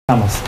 Vamos.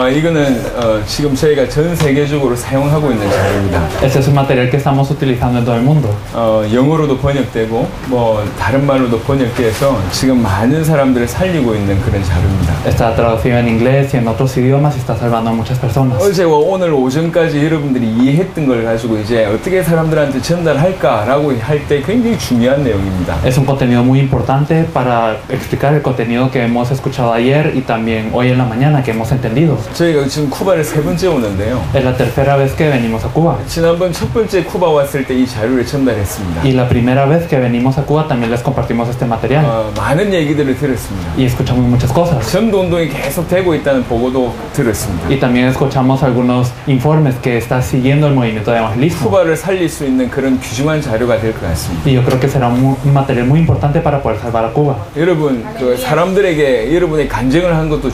이거는 지금 저희가 전 세계적으로 사용하고 있는 자료입니다. Este es un material que estamos utilizando en todo el mundo. 영어로도 번역되고 뭐 다른 말로도 번역돼서 지금 많은 사람들을 살리고 있는 그런 자료입니다. Está traducido en inglés y en otros idiomas y está salvando a muchas personas. 어제와 오늘 오전까지 여러분들이 이해했던 걸 가지고 이제 어떻게 사람들한테 전달할까라고 할 때 굉장히 중요한 내용입니다. Es un contenido muy importante para explicar el contenido que hemos escuchado ayer y también hoy en la mañana que hemos entendido. 저희가 지금 쿠바를 세 번째 오는데요. Es la tercera vez que venimos a Cuba. 지난번 첫 번째 쿠바 왔을 때 이 자료를 전달했습니다. Y la primera vez que venimos a Cuba también les compartimos este material. 많은 얘기들을 들었습니다. Y escuchamos muchas cosas. 전도 운동이 계속 되고 있다는 보고도 들었습니다. Y también escuchamos algunos informes que está siguiendo el movimiento de evangelismo. 쿠바를 살릴 수 있는 그런 귀중한 자료가 될 것 같습니다. Y yo creo que será un material muy importante para poder salvar a Cuba. 여러분, 그 사람들에게 여러분의 간증을 하는 것도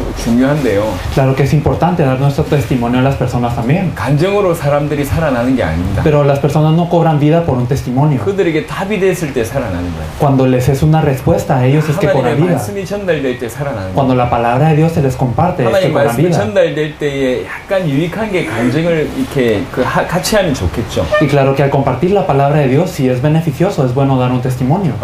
중요한데요. Claro que es importante dar nuestro testimonio a las personas también. 간증으로 사람들이 살아나는 게 아닙니다. Pero las personas no cobran vida por un testimonio. 그들에게 답이 됐을 때 살아나는 거예요. Cuando les es una respuesta a ellos es que cobran 하나님의 vida. 말씀이 전달될 때 살아나는 거예요. Cuando la palabra de Dios se les comparte es que 하나님 cobran 말씀이 vida. 전달될 때에 약간 유익한 게 간증을 이렇게 같이 하면 좋겠죠. Y claro que al compartir la palabra de Dios, si es beneficioso, es bueno dar un testimonio.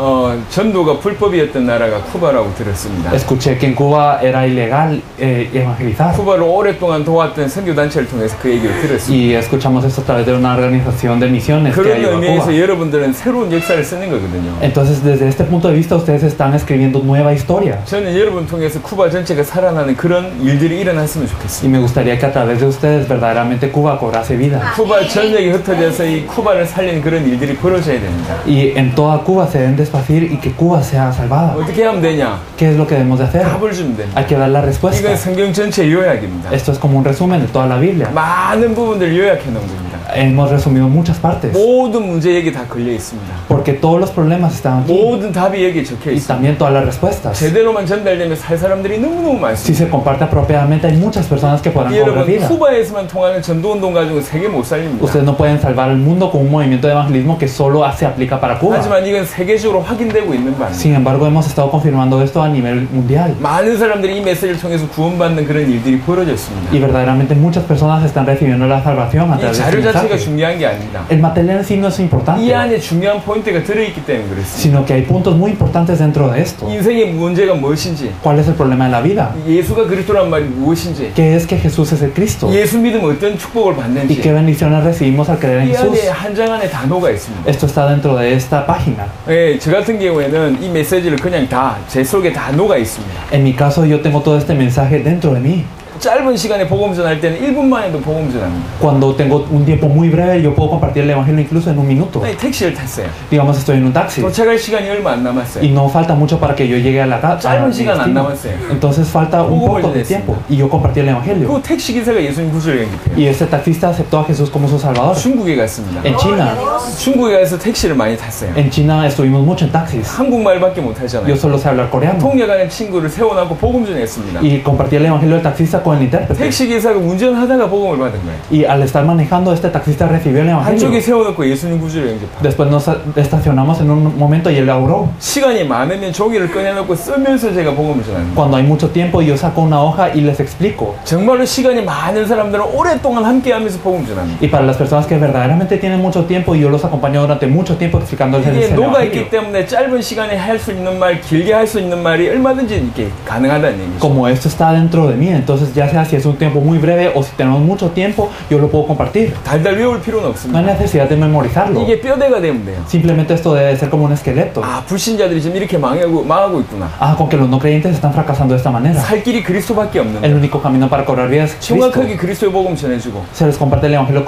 전도가 불법이었던 나라가 쿠바라고 들었습니다. Escuché que en Cuba era ilegal evangelizar. 쿠바를 오랫동안 도왔던 선교단체를 통해서 그 얘기를 들었습니다. Y escuchamos esto a través de una organización de misiones que 그런 ha ido a 의미에서 Cuba. 여러분들은 새로운 역사를 쓰는 거거든요. Entonces, desde este punto de vista, ustedes están escribiendo nueva historia. 저는 여러분 통해서 쿠바 전체가 살아나는 그런 일들이 일어났으면 Y 좋겠습니다. me gustaría que a través de ustedes verdaderamente Cuba cobrase vida. 쿠바 전역에 흩어져서 이 쿠바를 살리는 그런 일들이 벌어져야 됩니다. Y en toda Cuba se deben desfacir y que Cuba sea salvada. 어떻게 하면 되냐? ¿Qué es lo que debemos de hacer? 답을 주면 됩니다. Hay que dar la respuesta. 이건 성경 전체 요약입니다. Esto es como un resumen de toda la Biblia. 많은 부분들 요약해 놓은 겁니다. Hemos resumido muchas partes. 모든 문제 여기 다 걸려 있습니다. Porque todos los problemas están aquí. 모든 답이 여기 적혀 Y 있습니다. también todas las respuestas. 제대로만 전달되면 살 사람들이 너무너무 Si 많습니다. se comparte apropiadamente, hay muchas personas que podrán cobrar 여러분, vida. 쿠바에서만 통하는 전도운동 가지고 세계 못 살립니다. Ustedes no pueden salvar el mundo con un movimiento de evangelismo que solo se aplica para Cuba. 하지만 이건 세계적으로 확인되고 있는 바입니다. Sin embargo, hemos estado confirmando esto a nivel mundial. 많은 사람들이 이 메시지를 통해서 구원받는 그런 일들이 벌어졌습니다. Y verdaderamente muchas personas están recibiendo la salvación a 이 través de 자료 este 자체가 mensaje. 중요한 게 아닙니다. El material en sí no es 이 importante, 안에 중요한 포인트가 들어있기 때문에 그렇습니다. sino que hay puntos muy importantes dentro de esto. 인생의 문제가 무엇인지, ¿Cuál es el problema de la vida? 예수가 그리스도란 말이 무엇인지, ¿Qué es que Jesús es el Cristo? 예수 믿으면 어떤 축복을 ¿Y 받는지, qué bendiciones recibimos al creer en 이 Jesús? 안에 한 장 안에 단어가 있습니다. Esto está dentro de esta página. 예, 저 같은 경우에는 이 메시지를 그냥 다 제 속에 다 녹아 있습니다. En mi caso, yo tengo todo este mensaje dentro de mí. 짧은 시간에 복음 전할 때는 1분만 해도 복음 전합니다. Cuando tengo un tiempo muy breve, yo puedo compartir el evangelio incluso en un minuto. 택시를 탔어요. Digamos, estoy en un taxi 도착할 시간이 얼마 안 남았어요. y no falta mucho para que yo llegue a la casa. 짧은 시간 안 남았어요. Entonces falta un poco de tiempo y yo compartí el evangelio. 그 택시 기사가 예수님 구주를 영접해요. Y este taxista aceptó a Jesús como su salvador. 중국에 갔습니다. En China, 중국에 가서 택시를 많이 탔어요. en China estuvimos mucho en taxis. 한국말밖에 못 하잖아요. Yo solo sé hablar coreano. 통역하는 친구를 세워놓고 복음 전했습니다. Y compartí el evangelio del taxista con el intérprete. 택시 기사가 운전하다가 복음을 받은 거예요. Y al estar manejando, este taxista recibió el 한쪽에 evangelio. 세워놓고 예수님 구주를 영접하고 Después nos estacionamos en un momento y él oró. 시간이 많으면 종이를 꺼내놓고 쓰면서 제가 복음을 전합니다. Cuando hay mucho tiempo, yo saco una hoja y les explico. 정말로 시간이 많은 사람들은 오랫동안 함께하면서 복음 전합니다. Y para las personas que verdaderamente tienen mucho tiempo, yo los acompaño durante mucho tiempo explicándoles el 이게 녹아 있기 evangelio. 때문에 짧은 시간에 할 수 있는 말, 길게 할 수 있는 말이 얼마든지 이렇게 가능하다는 얘기죠. Como esto está dentro de mí, entonces ya sea si es un tiempo muy breve o si tenemos mucho tiempo, yo lo puedo compartir. 달달 외울 필요는 No hay 없습니다. necesidad de memorizarlo. 이게 뼈대가 되면 돼요. Simplemente esto debe ser como un esqueleto. 아, 불신자들이 지금 이렇게 망하고 있구나. Ah, con que los no creyentes están fracasando de esta manera. 살 길이 그리스도밖에 El 없는데 único camino para cobrar vida es Cristo. 정확하게 그리스도의 복음 전해주고 Se les comparte el evangelio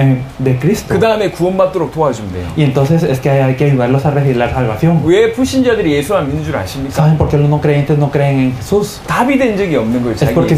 de Cristo. 그 다음에 구원받도록 도와주면 돼요. Y entonces es que hay que ayudarlos a recibir la salvación. 왜 불신자들이 예수 안 믿는 줄 아십니까? ¿Saben por qué los no creyentes no creen en Jesús? 답이 된 적이 없는 거예요. Es 자기 porque ni 인생에. una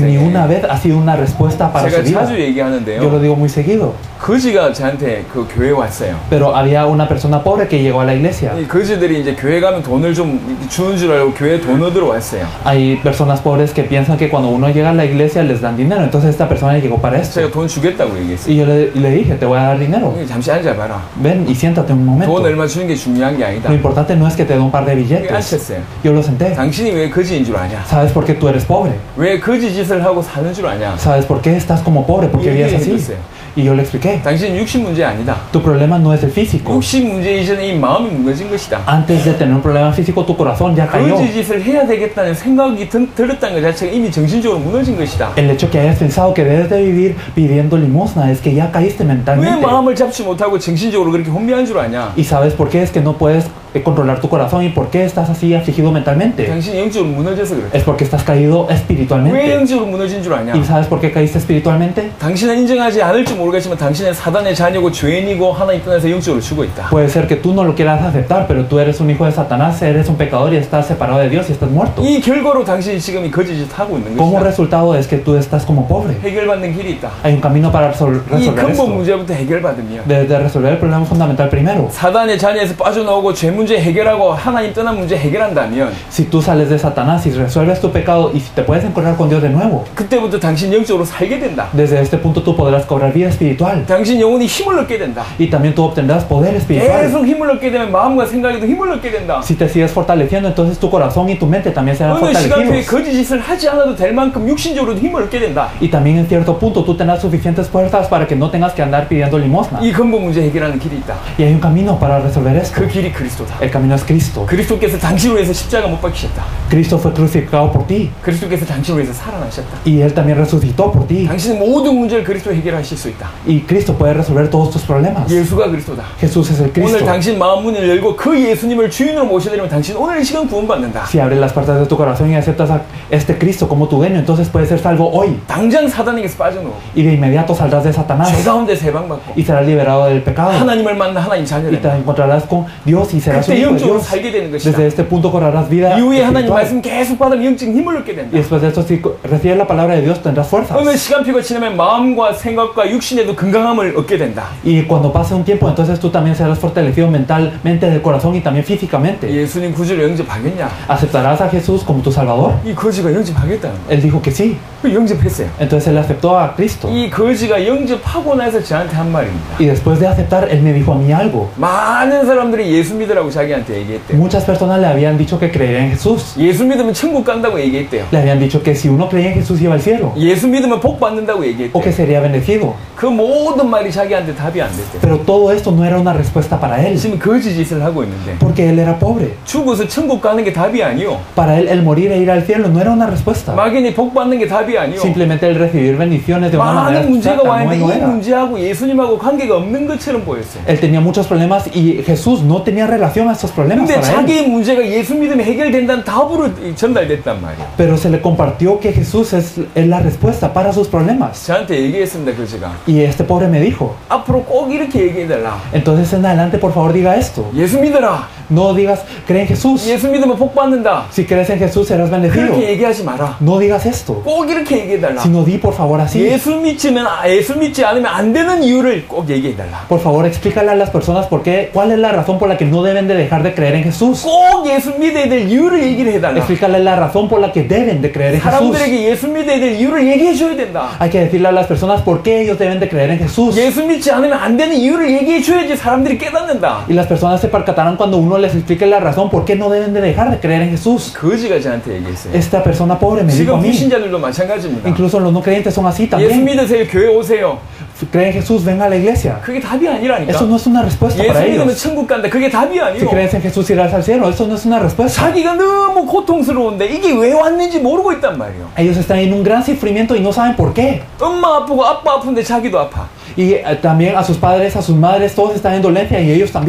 alguna vez ha sido una respuesta para su 제가 vida. 자주 Yo lo 얘기하는데요. digo muy seguido. 거지가 저한테 그 교회에 왔어요. Pero había una persona pobre que llegó a la iglesia. 이 거지들이 이제 교회 가면 돈을 좀 주는 줄 알고 교회에 돈 얻으러 왔어요. Hay personas pobres que piensan que cuando uno llega a la iglesia les dan dinero. Entonces esta persona llegó para esto. 제가 돈 주겠다고 얘기했어요. Y yo le dije, te voy a dar dinero. 잠시 앉아봐라. Ven y siéntate un momento. 돈 얼마 주는 게 중요한 게 아니다. Lo importante no es que te dé un par de billetes. 앉혔어요. Yo lo senté. 당신이 왜 거지인 줄 아냐? ¿Sabes por qué tú eres pobre? 왜 거지 짓을 하고 사는 줄 아냐? ¿Sabes por qué estás como pobre? ¿Por qué vives así? 얘기해줬어요. Y yo le expliqué. 당신 육신 문제 아니다. Tu problema no es el físico. 육신 문제 이전에 이 마음이 무너진 것이다. Antes de tener un problema físico, tu corazón ya cayó. 거지 짓을 해야 되겠다는 생각이 들었다는 것 자체가 이미 정신적으로 무너진 것이다. El hecho que hayas pensado que debes de vivir pidiendo limosna es que ya caíste 왜 mentalmente. 마음을 잡지 못하고 정신적으로 그렇게 혼미한 줄 아냐? Y sabes por qué es que no puedes controlar tu corazón y por qué estás así afligido mentalmente. 당신이 영적으로 무너져서 그래. Es porque estás caído 왜 espiritualmente. 영적으로 무너진 줄 아냐? ¿Y sabes por qué caíste espiritualmente? 당신은 인정하지 않을지 모르겠지만 당신은 사단의 자녀고 죄인이고 하나님 떠나서 영적으로 죽어 있다. Puede ser que tú no lo quieras aceptar, pero tú eres un hijo de Satanás, eres un pecador y estás separado de Dios y estás muerto. 이 결과로 당신이 지금 이 거짓짓 하고 있는 Como 것이다. resultado es que tú estás como pobre. 해결받는 길이 있다. Hay un camino para 이 resolver 근본 esto. 문제부터 해결받으면 Debes de resolver el problema fundamental primero. 사단의 자녀에서 빠져나오고 죄 문제 해결하고 하나님 떠난 문제 해결한다면 Si tú sales de Satanás y resuelves tu pecado y si te puedes encontrar con Dios de nuevo, 그때부터 당신 영적으로 살게 된다. desde este punto tú podrás cobrar vida espiritual 당신 영혼이 힘을 얻게 된다. y también tú obtendrás poder espiritual. 계속 힘을 얻게 되면 마음과 생각에도 힘을 얻게 된다. Si te sigues fortaleciendo, entonces tu corazón y tu mente también serán 어느 시간표에 fortalecidos. 거짓짓을 하지 않아도 될 만큼 육신적으로도 힘을 얻게 된다. Y también en cierto punto tú tendrás suficientes fuerzas para que no tengas que andar pidiendo limosna. 이 근본 문제 해결하는 길이 있다. Y hay un camino para resolver esto. 그 길이 그리스도다. El camino es Cristo. 그리스도께서 당신을 위해서 십자가 못 박히셨다. Cristo fue crucificado por ti 그리스도께서 당신을 위해서 살아나셨다. y Él también resucitó por ti. 당신의 모든 문제를 그리스도 해결하실 수 있다. Y Cristo puede resolver todos tus problemas. 예수가 그리스도다. Jesús es el 오늘 Cristo. 당신 마음 문을 열고 그 예수님을 주인으로 모셔드리면 당신 오늘 이 시간 구원받는다. Si abres las puertas de tu corazón y aceptas a este Cristo como tu dueño, entonces puedes ser salvo hoy. 당장 사단에게서 빠져나오고 Y de inmediato saldrás de Satanás 죄 가운데 세방받고 y serás liberado del pecado. 하나님을 만나 하나님 Y te 자녀된다. encontrarás con Dios y serás un 그때 hijo de 영적으로 Dios. 살게 되는 것이다. Desde este punto cobrarás vida 이후에 하나님 espiritual. 말씀 계속 받으면 영적 힘을 얻게 Y 된다. después de esto, si recibes la palabra de Dios, tendrás fuerzas. 어느 시간표가 지나면 마음과 생각과 육신에도 건강함을 얻게 된다. Y cuando pase un tiempo, entonces tú también serás fortalecido mentalmente del corazón y también físicamente. 예수님 구주를 영접하겠냐? ¿Aceptarás a Jesús como tu Salvador? 이 거지가 영접하겠다는 거야. Él dijo que sí. 그 영접했어요. Entonces él aceptó a Cristo. 이 거지가 영접하고 나서 저한테 한 말입니다. Y después de aceptar, él me dijo a mí algo. 많은 사람들이 예수 믿으라고 자기한테 얘기했대요. Muchas personas le habían dicho que creía en Jesús. 예수 믿으면 천국 간다고 얘기했대요. Le habían dicho que si uno creía en Jesús iba al cielo. 예수 믿으면 복 받는다고 O que 얘기했대요. sería bendecido. 그 모든 말이 자기한테 답이 안 됐대요. Pero todo esto no era una respuesta para él. 지금 거지 짓을 하고 있는데 Porque él era pobre. 죽어서 천국 가는 게 답이 아니요. Para él, el morir e ir al cielo no era una respuesta. 막연히 복 받는 게 답이 아니요. Simplemente el recibir bendiciones de una manera 많은 문제가 abstracta 와 no, 있는데 no 이 era. 문제하고 예수님하고 관계가 없는 것처럼 보였어요. Él tenía muchos problemas y Jesús no tenía relación a estos problemas 근데 para él. 자기의 문제가 예수 믿으면 해결된다는 답으로 전달됐단 말이에요. Pero se le compartió que Jesús es la respuesta para sus problemas. 저한테 얘기했습니다, 그 제가. Y este pobre me dijo, 앞으로 꼭 이렇게 얘기해달라. entonces en adelante por favor diga esto. 예수 믿어라. No digas, cree en Jesús. 예수 믿으면 복 받는다. Si crees en Jesús serás bendecido. 그렇게 얘기하지 마라. No digas esto. 꼭 이렇게 얘기해달라. Sino di por favor así. 예수 믿지 않으면 안 되는 이유를 꼭 얘기해달라. Por favor explícale a las personas cuál es la razón por la que no deben de dejar de creer en Jesús. 꼭 예수 믿어야 될 이유를 얘기를 해달라. Explícale la razón por la que deben de creer en Jesús. 사람들에게 예수 믿어야 될 이유를 얘기해줘야 된다. Hay que decirle a las personas por qué ellos deben de creer en Jesús. 예수 믿지 않으면 안 되는 이유를 얘기해줘야지 사람들이 깨닫는다. Y las personas se percatarán cuando uno les explique la razón por qué no deben de dejar de creer en Jesús. 거지가 저한테 얘기했어요. Esta persona pobre me dijo a 지금 mí. 불신자들도 마찬가지입니다. Incluso los no creyentes son así 예수 también. 믿으세요. 교회 오세요. Creen en Jesús, venga a la iglesia. 그게 답이 아니라니까. Eso no es una respuesta 예수 para 믿으면 ellos. 천국 간다. 그게 답이 Si 아니고. crees en Jesús irás al cielo. Eso no es una respuesta. 자기가 너무 고통스러운데 이게 왜 왔는지 모르고 있단 말이에요. Ellos están en un gran sufrimiento y no saben por qué. 엄마 아프고 아빠 아픈데 자기도 아파. Y también a sus padres, a sus madres, todos están en dolencia y ellos también.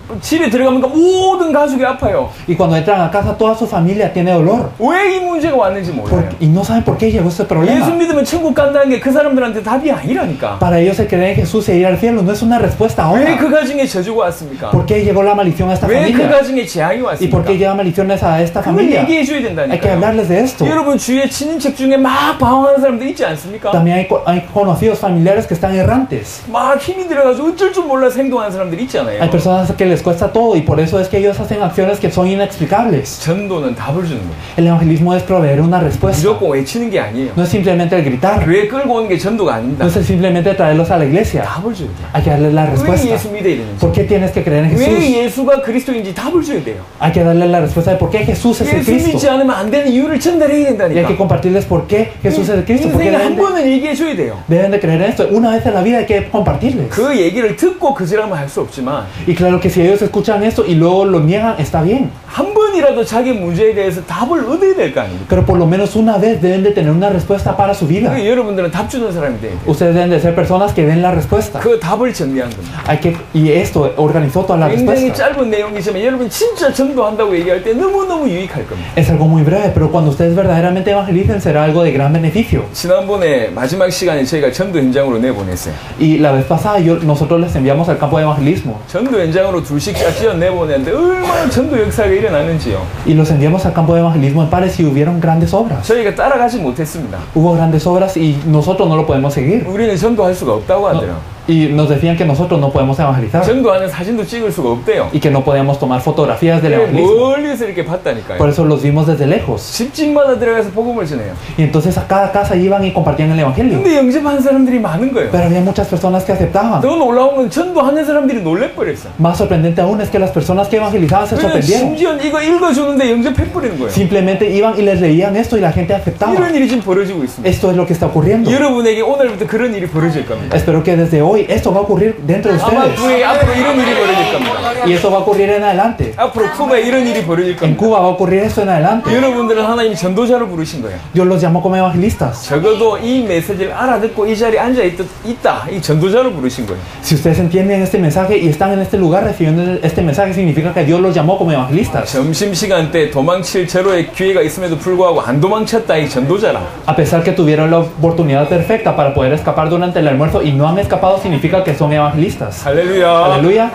집에 들어가면 모든 가족이 아파요. Y cuando entran a casa, toda su familia tiene dolor. 왜 이 문제가 왔는지 몰라요. Y no saben por qué llegó ese 예수 problema. 믿으면 천국 간다는 게 그 사람들한테 답이 아니라니까. Para ellos el creer en Jesús e ir al cielo no es una respuesta 왜 ahora. 그 가정에 저주가 왔습니까? ¿Por qué llegó la maldición a esta 왜 그 familia? 가정에 재앙이 ¿Y por 왔습니까? qué llega maldiciones a esta 그걸 familia? 얘기해 줘야 Hay que 된다니까요. hablarles de esto. 여러분 주위에 친인척 중에 막 방황하는 사람들 있지 않습니까? También hay conocidos familiares que están errantes. 막 힘이 들어가지고 어쩔 줄 몰라서 행동하는 사람들 있잖아요. Hay personas que les cuesta todo y por eso es que ellos hacen acciones que son inexplicables. 전도는 답을 주는 거예요. El evangelismo es proveer una respuesta. 무조건 외치는 게 아니에요. No es simplemente el gritar. 교회 끌고 오는 게 전도가 아닙니다. No es simplemente traerlos a la iglesia. 답을 줘야 돼요. Hay que darles la 왜 respuesta. 예수 믿어야 되는지, ¿Por qué tienes que creer en 왜 Jesús? 예수가 그리스도인지 답을 줘야 돼요. Hay que darles la respuesta de por qué Jesús es el 예수 믿지 Cristo. 않으면 안 되는 이유를 전달해야 Y hay que 된다니까. compartirles por qué Jesús es el Cristo. Porque 인생에 한 번은 얘기해 줘야 돼요. deben de creer en esto. Una vez en la vida hay que compartirles. 그 얘기를 듣고 그지라면 할 수 없지만 Y claro que si ellos escuchan esto y luego lo niegan, está bien. 한 번이라도 자기 문제에 대해서 답을 얻어야 될 거 아닙니까? Pero por lo menos una vez deben de tener una respuesta para su vida. 그러니까 여러분들은 답 주는 사람이 돼야 돼요. Ustedes deben de ser personas que den la respuesta. 그 답을 정리한 겁니다. Y esto organizó toda la 굉장히 respuesta. 짧은 내용이지만 여러분 진짜 전도한다고 얘기할 때 너무너무 유익할 겁니다. Es algo muy breve, pero cuando ustedes verdaderamente evangelicen será algo de gran beneficio. 지난번에 마지막 시간에 저희가 전도 현장으로 내보냈어요. Y la vez pasada nosotros les enviamos al campo de evangelismo. 전도 현장으로 2씩 짝지어 내보냈는데 얼마나 전도 역사가 일어나는지요. Y los enviamos al campo de evangelismo en Pares y hubieron grandes obras. 저희가 따라가지 못했습니다. Hubo grandes obras y nosotros no lo podemos seguir. 우리는 전도할 수가 없다고 하더라고요. Y nos decían que nosotros no podemos evangelizar. 전도하는 사진도 찍을 수가 없대요. Y que no podíamos tomar fotografías del evangelismo. 멀리서 이렇게 봤다니까요. Por eso los vimos desde lejos. 집집마다 들어가서 복음을 전해요. Y entonces a cada casa iban y compartían el evangelio. 근데 영접하는 사람들이 많은 거예요. Pero había muchas personas que aceptaban. 더 놀라운 건 전도하는 사람들이 놀래버렸어. Más sorprendente aún es que las personas que evangelizaban se 그냥 sorprendieron. 심지어 이거 읽어주는데 영접해버리는 거예요. Simplemente iban y les leían esto y la gente aceptaba. 이런 일이 지금 벌어지고 있습니다. Esto es lo que está ocurriendo. 여러분에게 오늘부터 그런 일이 벌어질 겁니다. Espero que desde hoy esto va a ocurrir dentro de 아마 ustedes. 구에 앞으로 이런 일이 벌어질 겁니다. Y eso va a ocurrir en adelante. 앞으로 쿠바에 이런 일이 벌어질 En 겁니다. Cuba va a ocurrir esto en adelante. 여러분들은 하나님이 전도자로 부르신 거예요. Dios los llamó como evangelistas. 적어도 이 메시지를 알아듣고 이 자리에 앉아있다. 이 전도자로 부르신 거예요. Si ustedes entienden este mensaje y están en este lugar recibiendo este mensaje, significa que Dios los llamó como evangelistas. 점심시간 때 도망칠 절호의 기회가 있음에도 불구하고 안 도망쳤다. 이 전도자라. A pesar que tuvieron la oportunidad perfecta para poder escapar durante el almuerzo y no han escapado, significa que son evangelistas. 할렐루야. Aleluya.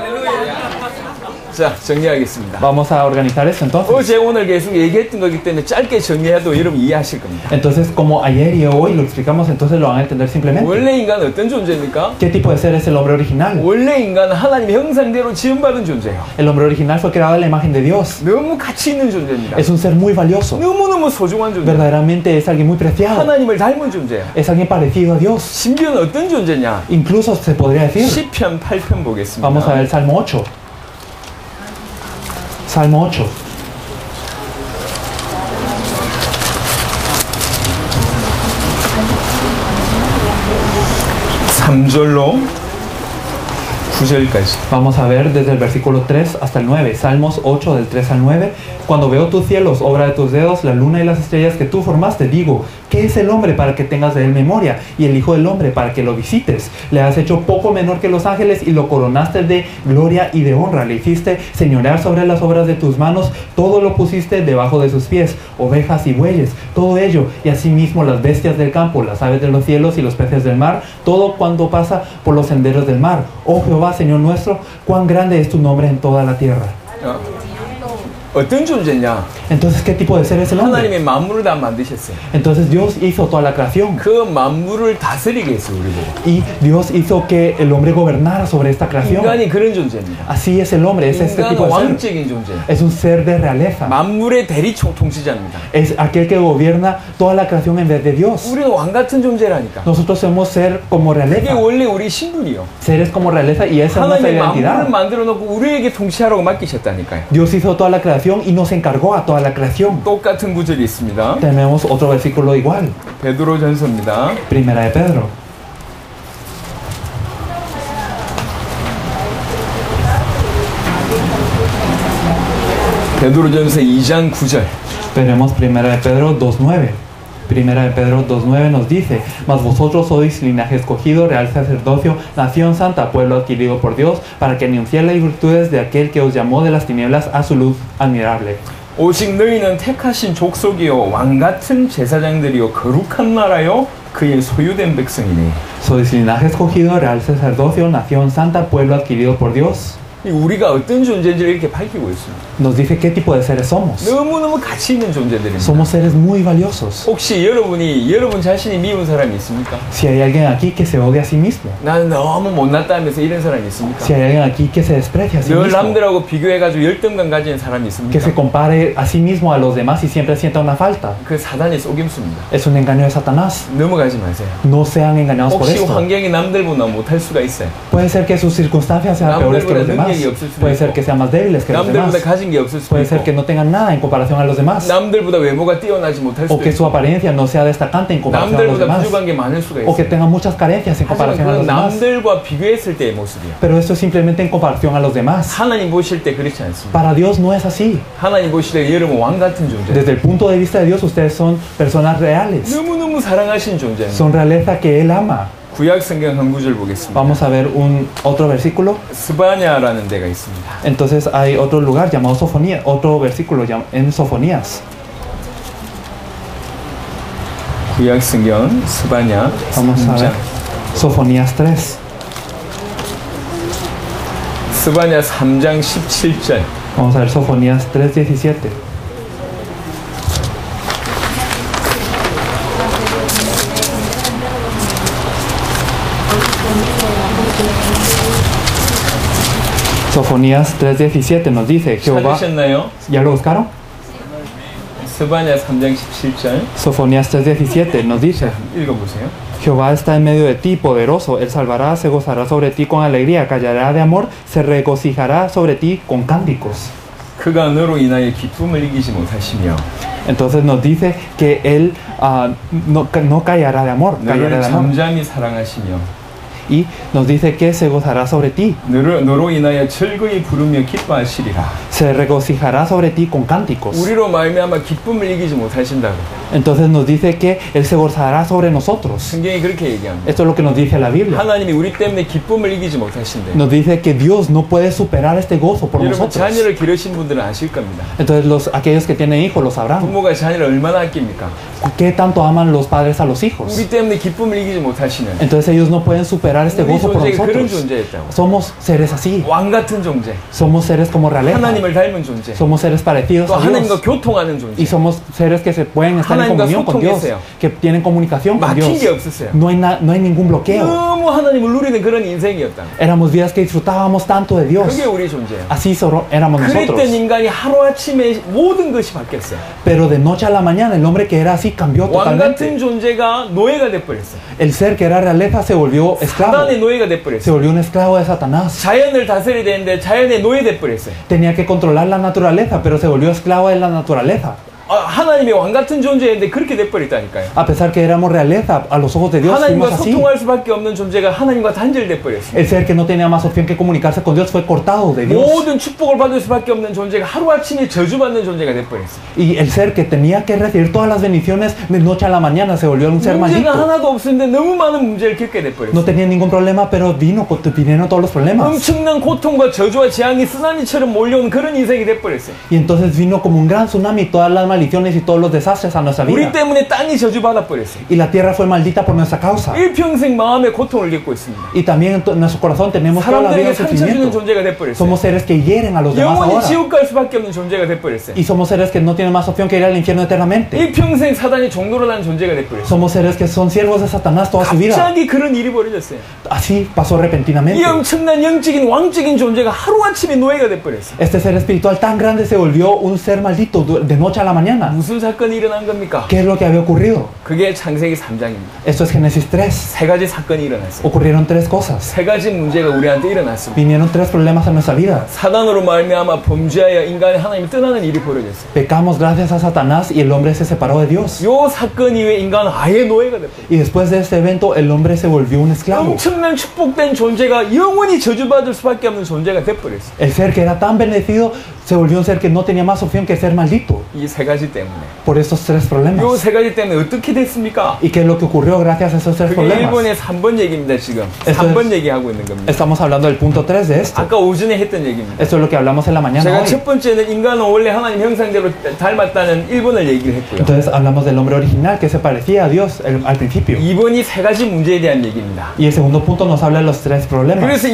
자, 정리하겠습니다. Vamos a organizar esto entonces. 어제 오늘 계속 얘기했던 거기 때문에 짧게 정리해도 여러분 이해하실 겁니다. Entonces, como ayer y hoy lo explicamos, entonces lo van a entender simplemente. 원래 인간은 어떤 존재입니까? ¿Qué tipo de ser es el hombre original? 원래 인간은 하나님 형상대로 지음받은 존재예요. El hombre original fue creado a la imagen de Dios. 너무 가치 있는 존재입니다. Es un ser muy valioso. 너무너무 소중한 존재. Verdaderamente es alguien muy preciado. 하나님을 닮은 존재예요. Es alguien parecido a Dios. 심지어는 어떤 존재냐? Incluso se podría decir. 시편 8편 보겠습니다. Vamos a ver el Salmo 8. Salmo 8. 삼절로 9절까지. Vamos a ver desde el versículo 3 hasta el 9. Salmos 8 del 3 al 9. Cuando veo tus cielos, obra de tus dedos, la luna y las estrellas que tú formaste, digo, ¿qué es el hombre para que tengas de él memoria? Y el hijo del hombre para que lo visites. Le has hecho poco menor que los ángeles y lo coronaste de gloria y de honra. Le hiciste señorear sobre las obras de tus manos. Todo lo pusiste debajo de sus pies. Ovejas y bueyes, todo ello. Y asimismo las bestias del campo, las aves de los cielos y los peces del mar. Todo cuanto pasa por los senderos del mar. Oh Jehová, Señor nuestro, cuán grande es tu nombre en toda la tierra. 어떤 존재냐? Entonces, ¿qué tipo de ser es el hombre? 하나님의 만물을 다 만드셨어요. Entonces Dios hizo toda la creación 그 만물을 다스리게 했어요, 우리를. y Dios hizo que el hombre gobernara sobre esta creación. 인간이 그런 존재입니다. Así es el hombre, es este 인간은 tipo de ser. 왕적인 존재. Es un ser de realeza. 만물의 대리 통치자입니다. Es aquel que gobierna toda la creación en vez de Dios. 우리는 왕 같은 존재라니까. Nosotros somos ser como 그게 realeza. 원래 우리 신분이요. Seres como realeza y esa es nuestra 하나님 만물을 identidad. 만들어 놓고 우리에게 통치하라고 맡기셨다니까요. Dios hizo toda la creación y nos encargó a toda la creación. 똑같은 구절이 있습니다. Tenemos otro versículo igual. 베드로전서입니다. Primera de Pedro. 베드로전서 2장 9절. Veremos Primera de Pedro 2:9. Primera de Pedro 2.9 nos dice: mas vosotros sois linaje escogido, real sacerdocio, nación santa, pueblo adquirido por Dios, para que anunciéis las virtudes de aquel que os llamó de las tinieblas a su luz admirable. 오직 너희는 택하신 족속이요 왕 같은 제사장들이요 거룩한 나라요 그의 소유된 백성이니. Sois linaje escogido, real sacerdocio, nación santa, pueblo adquirido por Dios. 우리가 어떤 존재인지를 이렇게 밝히고 있습니다. Nos dice qué tipo de seres somos. 너무너무 가치 있는 존재들입니다. Somos seres muy valiosos. 혹시 여러분 자신이 미운 사람이 있습니까? Si hay alguien aquí que se odia a sí mismo, 나는 너무 못났다 하면서 이런 사람이 있습니까? si hay alguien aquí que se desprecia a sí 늘 mismo, 남들하고 비교해가지고 열등감 가진 사람이 que se 있습니까? compare a sí mismo a los demás y siempre sienta una falta, 그 사단의 속임수입니다. es un engaño de Satanás. 넘어가지 마세요. No sean engañados por 혹시 esto. 환경이 남들보다 못할 수가 있어요. Puede ser que sus circunstancias sean peores que los demás. Puede ser que sean más débiles que los demás. 남들보다 가진 게 없을 수도 Puede ser 있고 que no tengan nada en comparación a los demás. 남들보다 외모가 뛰어나지 못할 O 수도 que su 있고 apariencia no sea destacante en comparación a los 남들보다 demás. 부족한 게 많을 수가 O que 있어요. tengan muchas carencias en 하지만 comparación a 그건 los demás. 남들과 비교했을 때의 모습이에요. Pero esto es simplemente en comparación a los demás. 하나님 보실 때 그렇지 않습니다. Para Dios no es así. 하나님 보실 때 여러분 왕 같은 존재. Desde el punto de vista de Dios, ustedes son personas reales. 너무너무 사랑하신 존재입니다. Son realeza que Él ama. 구약 성경 한 구절 보겠습니다. Vamos a ver otro versículo. 스바냐라는 데가 있습니다. Entonces hay otro lugar llamado Sofonías, otro versículo en Sofonías. 구약 성경 스바냐 Vamos a ver. 3장. Sofonías 3. 스바냐 3장 17절. Vamos a ver Sofonías 3:17. Sofonías 3:17 nos dice: Jehová. 찾으셨나요? ¿Ya lo buscaron? 스바냐 3장 17절. Sofonías 3:17 nos dice: 읽어보세요. Jehová está en medio de ti, poderoso, Él salvará, se gozará sobre ti con alegría, callará de amor, se regocijará sobre ti con cánticos. 그가 너로 인하여 기쁨을 이기지 못하시며 Entonces nos dice que Él no callará de amor, callará 너를 de amor. 잠잠히 사랑하시며 Y nos dice que se gozará sobre ti, 너로 인하여 즐거이 부르며 기뻐하시리라. se regocijará sobre ti con cánticos. 우리로 말미암아 기쁨을 이기지 못하신다고. Entonces nos dice que Él se gozará sobre nosotros. 성경이 그렇게 얘기합니다. Esto es lo que nos dice la Biblia. 하나님이 우리 때문에 기쁨을 이기지 못하신대. Nos dice que Dios no puede superar este gozo por 여러분 nosotros. 자녀를 기르신 분들은 아실 겁니다. Entonces aquellos que tienen hijos lo sabrán. 부모가 자녀를 얼마나 아낍니까? ¿Qué tanto aman los padres a los hijos? 우리 때문에 기쁨을 이기지 못하시는 Entonces ellos no pueden superar este 우리 gozo por 존재가 그런 nosotros. 존재였다고. Somos seres así. 왕 같은 존재. Somos seres como realeza. 하나님을 닮은 존재. Somos seres parecidos 또 a 하나님과 Dios. 교통하는 Y 존재. somos seres que se pueden estar en 하나님과 comunión con Dios. 소통했어요. Que tienen comunicación con 막힌 게 Dios. 없었어요. No hay ningún bloqueo. 너무 하나님을 누리는 그런 인생이었다. Éramos vidas que disfrutábamos tanto de Dios. 그게 우리 존재예요. Así éramos 그랬던 nosotros. 인간이 하루아침에 모든 것이 바뀌었어요. Pero de noche a la mañana el hombre que era así cambió 왕 같은 totalmente. 존재가 노예가 돼버렸어요. El ser que era realeza se volvió esclavo. 사단의 노예가 Se 돼버렸어요. volvió un esclavo de Satanás. 자연을 다스려야 되는데 자연의 노예 돼버렸어요. Tenía que controlar la naturaleza, pero se volvió esclavo de la naturaleza. 하나님의 왕 같은 존재인데 그렇게 돼버렸다니까요. A pesar que éramos realeza, a los ojos de Dios fuimos 하나님과 así. 소통할 수밖에 없는 존재가 하나님과 단절돼 버렸어요. El ser que no tenía más opción que comunicarse con Dios fue cortado de Dios. 모든 축복을 받을 수밖에 없는 존재가 하루아침에 저주받는 존재가 돼버렸어요. Y el ser que tenía que recibir todas las bendiciones de noche a la mañana se volvió un ser 문제가 maldito. 하나도 없었는데 너무 많은 문제를 겪게 돼버렸어요. No tenía ningún problema, pero vinieron todos los problemas. 엄청난 고통과 저주와 재앙이 쓰나미처럼 몰려온 그런 인생이 돼버렸어요. Y entonces vino como un gran tsunami todas las maldiciones y todos los desastres a nuestra 우리 vida. 때문에 땅이 저주받아버렸어요. Y la tierra fue maldita por nuestra causa. 일평생 마음의 고통을 겪고 있습니다. Y también en nuestro corazón tenemos toda la vida 사람들에게 de 상처 주는 sufrimiento. 존재가 돼버렸어요. Somos seres que hieren a los demás 영원히 ahora. 지옥 갈 수밖에 없는 존재가 돼버렸어요. Y somos seres que no tienen más opción que ir al infierno eternamente. 일평생 사단이 종로를 하는 존재가 돼버렸어요. Somos seres que son siervos de Satanás toda su vida. 갑자기 그런 일이 벌어졌어요. Así pasó repentinamente. 이 엄청난 영적인 왕적인 존재가 하루아침에 노예가 돼버렸어요. Este ser espiritual tan grande se volvió un ser maldito de noche a la mañana. 무슨 사건이 일어난 겁니까? ¿Qué es lo que había ocurrido? 그게 창세기 3장입니다. Esto es Génesis 3. 세 가지 사건이 일어났어요. Ocurrieron tres cosas. 세 가지 문제가 우리한테 일어났습니다. Vinieron tres problemas a nuestra vida. 사단으로 말미암아 범죄하여 인간이 하나님을 떠나는 일이 벌어졌어요. Pecamos gracias a Satanás y el hombre se separó de Dios. 요 사건 이후에 인간은 아예 노예가 됐어요. Y después de este evento, el hombre se volvió un esclavo. 엄청난 축복된 존재가 영원히 저주받을 수밖에 없는 존재가 돼버렸어요. El ser que era tan bendecido se volvió un ser que no tenía más opción que ser maldito. 이 세 가지 때문에. por estos tres 요 problemas. 세 가지 때문에 어떻게 됐습니까? ¿Y qué es lo que ocurrió gracias a esos tres 그게 problemas? 1번의 3번 얘기입니다, 지금. Eso 3번 es- 얘기하고 있는 겁니다. Estamos hablando del punto 3 de esto. 아까 오전에 했던 얘기입니다. Esto es lo que hablamos en la mañana 제가 hoy. 첫 번째는 인간은 원래 하나님 형상대로 닮았다는 1번을 얘기를 했고요. Entonces hablamos del hombre original que se parecía a Dios al principio. 2번이 세 가지 문제에 대한 얘기입니다. Y el segundo punto nos habla de los tres problemas. 그래서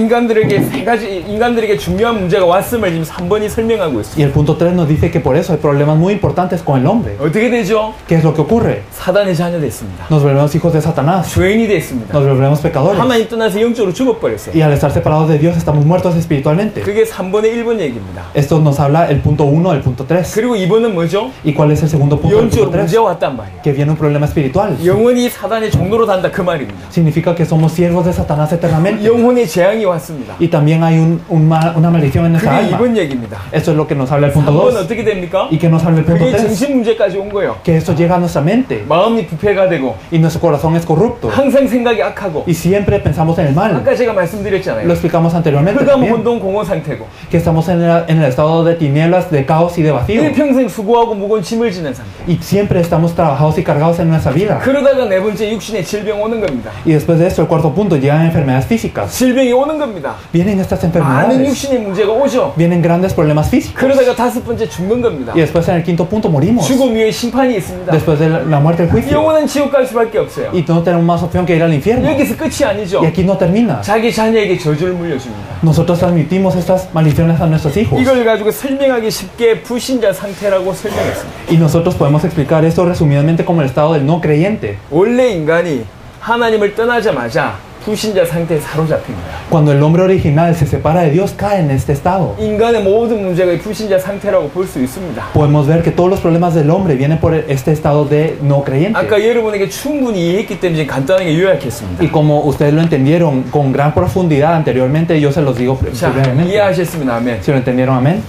인간들에게 중요한 문제가 왔음을 지금 3번이 설명하고 Y 있습니다. el punto 3 nos dice que por eso hay problemas muy importantes con el hombre. 어떻게 되죠? ¿Qué es lo que ocurre? 사단의 자녀 됐습니다. Nos volvemos hijos de Satanás. 죄인이 됐습니다. Nos volvemos pecadores. 하나님 떠나서 영적으로 죽어버렸어요. Y al estar separados de Dios estamos muertos espiritualmente. 그게 3번의 1번 얘기입니다. Esto nos habla el punto 1, el punto 3. 그리고 2번은 뭐죠? ¿Y cuál es el segundo punto del 영적으로 punto 3? 문제가 왔단 말이에요. Que viene un problema espiritual. 영원히 사단의 종로로 단다 그 말입니다. Significa que somos siervos de Satanás eternamente. 영혼의 재앙이 왔습니다. Y también hay una maldición en nuestra 그게 alma. 2번 얘기입니다. Esto es lo que nos habla el punto 3번 2. 어떻게 됩니까? ¿Y qué nos habla el punto 그게 3? 정신 문제까지 온 거예요. Que esto llega a nuestra mente. 마음이 부패가 되고 Y nuestro corazón es corrupto. 항상 생각이 악하고 Y siempre pensamos en el mal. 아까 제가 Lo 말씀드렸잖아요. explicamos anteriormente 흑암 también. 혼돈 공허 상태고 Que estamos en el estado de tinieblas, de caos y de vacío. 일평생 수고하고 무거운 짐을 지는 상태. Y siempre estamos trabajados y cargados en nuestra vida. 그러다가 네 번째 육신의 질병 오는 겁니다. Y después de esto, el cuarto punto, llegan enfermedades físicas. 질병이 오는 겁니다. Vienen estas 많은 enfermedades. 육신의 문제가 오죠. Vienen grandes problemas físicos. 그러다가 다섯 번째 죽는 겁니다. Y después en el quinto punto morimos. 죽음 위에 심판이 있습니다. Después de la muerte, el juicio. 영혼은 지옥 갈 수밖에 없어요. Y no tenemos más opción que ir al infierno. 여기서 끝이 아니죠. Y aquí no termina. 자기 자녀에게 저주를 물려줍니다. Nosotros transmitimos estas maldiciones a nuestros hijos. 이걸 가지고 설명하기 쉽게 불신자 상태라고 설명했습니다. Y nosotros podemos explicar esto resumidamente como el estado del no creyente. 원래 인간이 하나님을 떠나자마자 불신자 상태에 사로잡힌 거야. Cuando el hombre original se separa de Dios, cae en este estado. 인간의 모든 문제가 불신자 상태라고 볼 수 있습니다. Podemos ver que todos los problemas del hombre vienen por este estado de no creyente. 아까 여러분에게 충분히 이해했기 때문에 간단하게 요약했습니다. Y como ustedes lo entendieron con gran profundidad anteriormente, yo se los digo 자, brevemente. 이해하셨으면 아멘. Si lo entendieron, amén.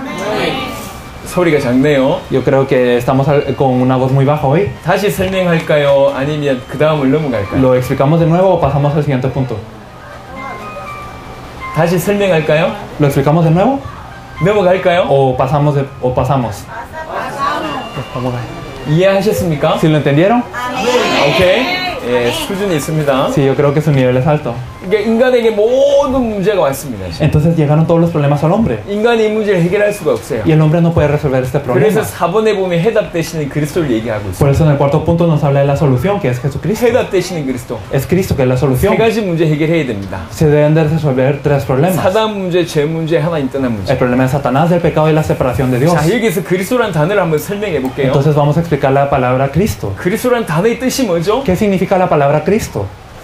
소리가 작네요. Yo creo que estamos con una voz muy baja hoy. 다시 설명할까요? 아니면 그 다음을 넘어갈까요? ¿Lo explicamos de nuevo o pasamos al siguiente punto? 다시 설명할까요? ¿Lo explicamos de nuevo 넘어갈까요? o pasamos? Vamos a 이해하셨습니까? ¿Sí lo entendieron? 오케이. 예, 수준이 있습니다. Sí, yo creo que su nivel es alto. 이게 인간에게 모든 문제가 왔습니다. 지금. Entonces llegaron todos los problemas al hombre. 인간이 이 문제를 해결할 수가 없어요. Y el hombre no puede resolver este 그래서 problema. 4번에 보면 해답 되시는 그리스도를 얘기하고 있어요. Por eso en el cuarto punto nos habla de la solución, que es Jesucristo. 해답 되시는 그리스도. Es Cristo que es la 세 solución. 가지 문제 해결해야 됩니다. Se deben de resolver tres problemas. 사단 문제, 죄 문제, 하나님 떠난 문제. El problema de Satanás, del pecado y la separación de Dios. 자, 여기서 그리스도라는 단어를 한번 설명해 볼게요. Entonces vamos a explicar la palabra Cristo. 그리스도라는 단어의 뜻이 뭐죠? ¿Qué significa la palabra Cristo?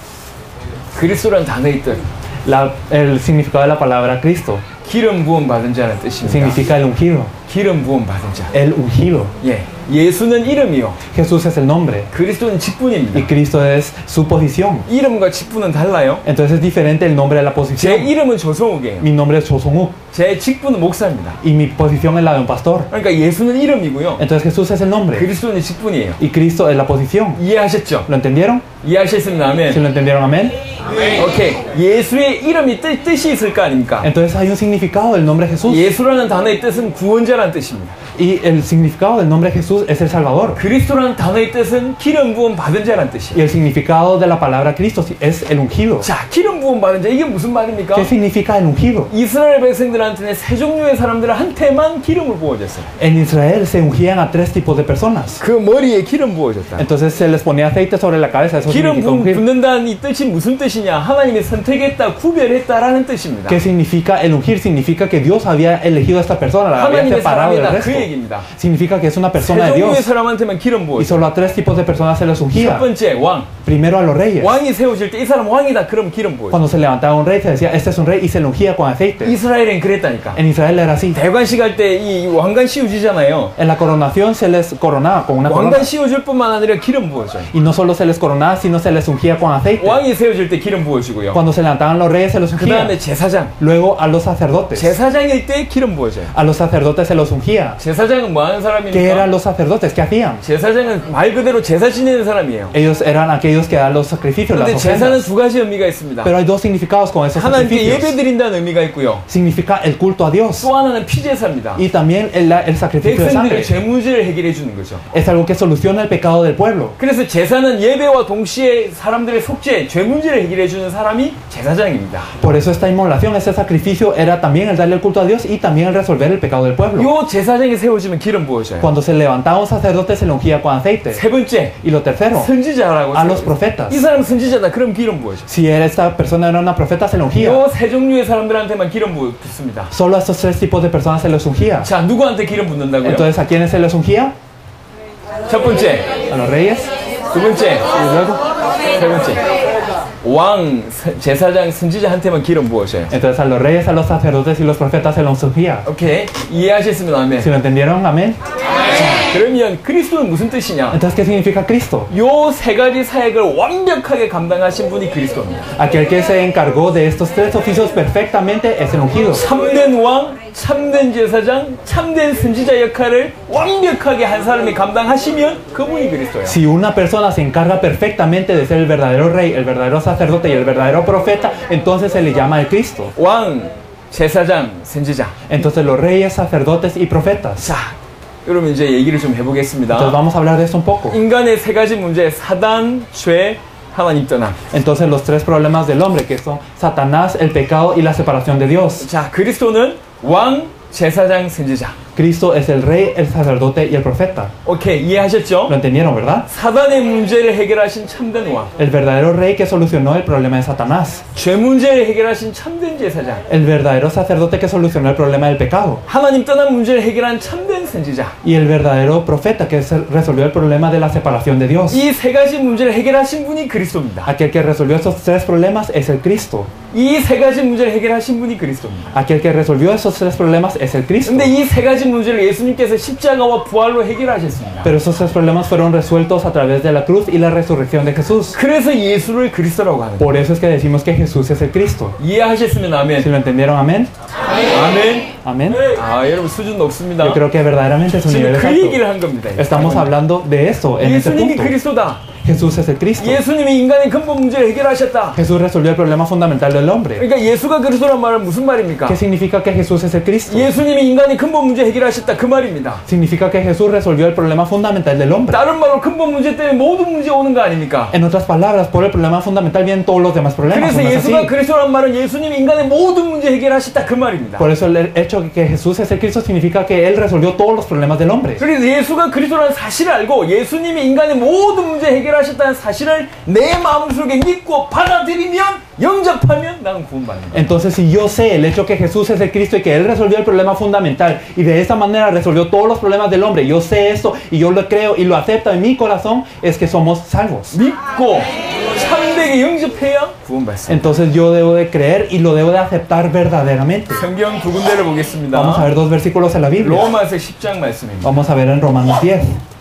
그리스도라는 단어의 뜻. El significado de la palabra Cristo 기름 부음 받은 자는 뜻입니다. significa el ungido. 기름 부음 받은 자. El ungido. 예. 예수는 이름이요. Jesús es el nombre 그리스도는 직분입니다. y Cristo es su posición. 이름과 직분은 달라요. Entonces es diferente el nombre de la 제 posición. 이름은 조성욱이에요. Mi nombre es Chosonguk 제 직분은 목사입니다. y mi posición es la de un pastor. 그러니까 예수는 이름이고요. Entonces Jesús es el nombre 그리스도는 직분이에요. y Cristo es la posición. 이해하셨죠? ¿Lo entendieron? 이해하셨으면 ¿Sí 아멘. lo entendieron? Amén. 오케이. 예수의 이름이 뜻이 있을 거 아닙니까? Entonces hay un significado del nombre Jesús 예수라는 단어의 뜻은 구원자라는 뜻입니다. y el significado del nombre Jesús es el Salvador. 그리스도라는 단어의 뜻은 기름 부음 받은 자라는 Y 뜻이에요. el significado de la palabra Cristo es el ungido. 자, 기름 부음 받은 자 이게 무슨 말입니까? ¿Qué significa el ungido? 이스라엘 백성들한테는 세 종류의 사람들한테만 기름을 부어줬어요. En Israel se ungían a tres tipos de personas. 그 머리에 기름 부어줬다. Entonces se les ponía aceite sobre la cabeza. Eso 기름 significa ungir. 붓는다는 이 뜻이 무슨 뜻이냐? 하나님이 선택했다, 구별했다라는 뜻입니다. ¿Qué significa el ungir? Significa que Dios había elegido a esta persona, la había 하나님의 separado del 사람이다 resto. 그 얘기입니다. Significa que es una 세 persona de 종류의 Dios. 사람한테만 기름 Y 부어줘. solo a tres tipos de personas se les 첫 ungía. 번째 왕. Primero a los reyes. 왕이 세워질 때 이 사람 왕이다 그럼 기름 부어줘. Cuando se levantaba un rey se decía, este es un rey y se le ungía con aceite. 이스라엘엔 그랬다니까. En Israel era así. 대관식 할 때 이 왕관 씌워지잖아요. En la coronación se les coronaba con una corona. 왕관 씌워줄 뿐만 아니라 기름 부어줘요. Y no solo se les coronaba, sino se les ungía con aceite. 왕이 세워질 때 기름 부어주고요. Cuando se levantaban los reyes se los 그 ungía. 다음에 제사장. Luego a los sacerdotes. 제사장일 때 기름 부어줘요. A los sacerdotes se los ungía. 제사장은 뭐 하는 ¿Qué eran 사람입니까? los sacerdotes? ¿Qué hacían? 제사장은 말 그대로 제사 지내는 사람이에요. Ellos eran aquellos aquellos que dan los sacrificios, las 그런데 제사는 ofrendas. 두 가지 의미가 있습니다. Pero hay dos significados con esos 하나님께 sacrificios. 예배 드린다는 의미가 있고요. Significa el culto a Dios. 또 하나는 피제사입니다. Y también el sacrificio de sangre. 백성들의 죄 문제를 해결해 주는 거죠. Es algo que soluciona el pecado del pueblo. 그래서 제사는 예배와 동시에 사람들의 속죄, 죄 문제를 해결해 주는 사람이 제사장입니다. Por eso esta inmolación, este sacrificio era también el darle el culto a Dios y también el resolver el pecado del pueblo. 요 제사장이 세워지면 기름 부어져요. Cuando se levantaba un sacerdote se le ungía con aceite. 세 번째, Y lo tercero, 선지자라고 a los 세워져요. profetas. 이 사람은 선지자다. 그럼 기름 부어져. Si esta persona era una profeta se le ungía. 요 세 종류의 사람들한테만 기름 붓습니다. Solo a estos tres tipos de personas se les ungía. 자, 누구한테 기름 붓는다고요? Entonces, ¿a quiénes se les ungía? 첫 번째, A los reyes. 두 번째, Y luego, 세 번째. 왕, 제사장, 선지자한테만 기름 부어져요. entonces a los reyes, a los sacerdotes y los profetas se los ungía. 오케이. 이해하셨으면 아멘. ¿Sí lo entendieron? Amén. 그러면 그리스도는 무슨 뜻이냐? Entonces, ¿qué significa Cristo? 요 세 가지 사역을 완벽하게 감당하신 분이 그리스도입니다. Aquel que se encargó de estos tres oficios perfectamente es el ungido. 참된 왕, 참된 제사장, 참된 선지자 역할을 완벽하게 한 사람이 감당하시면 그분이 그리스도예요. Si una persona se encarga perfectamente de ser el verdadero rey, el verdadero sacerdote y el verdadero profeta, entonces se le llama el Cristo. 왕, 제사장, 선지자. Entonces los reyes, sacerdotes y profetas. 자, 여러분 이제 얘기를 좀 Entonces 해보겠습니다. vamos a hablar de esto un poco. 인간의 세 가지 문제, 사단, 죄, 하나님 떠남. Entonces los tres problemas del hombre, que son Satanás, el pecado y la separación de Dios. 자, 그리스도는 왕, 제사장, 선지자. Cristo es el rey, el sacerdote y el profeta. 오케이, 이해하셨죠? ¿Lo entendieron, verdad? 사단의 문제를 해결하신 참된 왕. El verdadero rey que solucionó el problema de Satanás. 죄 문제를 해결하신 참된 제사장. El verdadero sacerdote que solucionó el problema del pecado. 하나님 떠난 문제를 해결한 참된 선지자. Y el verdadero profeta que resolvió el problema de la separación de Dios. 이 세 가지 문제를 해결하신 분이 그리스도입니다. Aquel que resolvió esos tres problemas es el Cristo. 이 세 가지 문제를 해결하신 분이 그리스도입니다. Aquel que resolvió esos tres problemas es el Cristo. 근데 이 세 가지 문제를 예수님께서 십자가와 부활로 해결하셨습니다. Pero esos tres problemas fueron resueltos a través de la cruz y la resurrección de Jesús. 그래서 예수를 그리스도라고 하는 거예요. Por eso es que decimos que Jesús es el Cristo. 이해하셨으면 ¿Sí 아멘. lo entendieron? Amén. 아멘. Amén. 아, 여러분 수준 높습니다. Yo creo que verdaderamente su 지금 nivel es 그 얘기를 alto. 한 겁니다. Estamos hablando de eso en este 예수님이 punto. 그리스도다. Jesús es el Cristo. 예수님이 인간의 근본 문제를 해결하셨다. Jesús resolvió el problema fundamental del hombre. 그러니까 예수가 그리스도란 말은 무슨 말입니까? ¿Qué significa que Jesús es el Cristo? 예수님이 인간의 근본 문제 해결하셨다 그 말입니다. Significa que Jesús resolvió el problema fundamental del hombre. 다른 말로 근본 문제 때문에 모든 문제 오는 거 아닙니까? En otras palabras, por el problema fundamental vienen todos los demás problemas. 그래서 ¿No es así? 예수가 그리스도란 말은 예수님이 인간의 모든 문제 해결하셨다 그 말입니다. Por eso el hecho de que Jesús es el Cristo significa que Él resolvió todos los problemas del hombre. 그래서 예수가 그리스도라는 사실을 알고 예수님이 인간의 모든 문제 해결하셨다는 사실을 내 마음속에 믿고 받아들이면 영접하면 나는 구원받는 거야. Entonces, si yo sé el hecho que Jesús es el Cristo y que Él resolvió el problema fundamental y de esa manera resolvió todos los problemas del hombre, yo sé esto y yo lo creo y lo acepto en mi corazón, es que somos salvos. 믿고 참되게 영접해야 구원받습니다. Entonces yo debo de creer y lo debo de aceptar verdaderamente. 성경 두 군데를 보겠습니다. Vamos a ver dos versículos en la Biblia. 로마서 10장 말씀입니다. Vamos a ver en Romanos 10.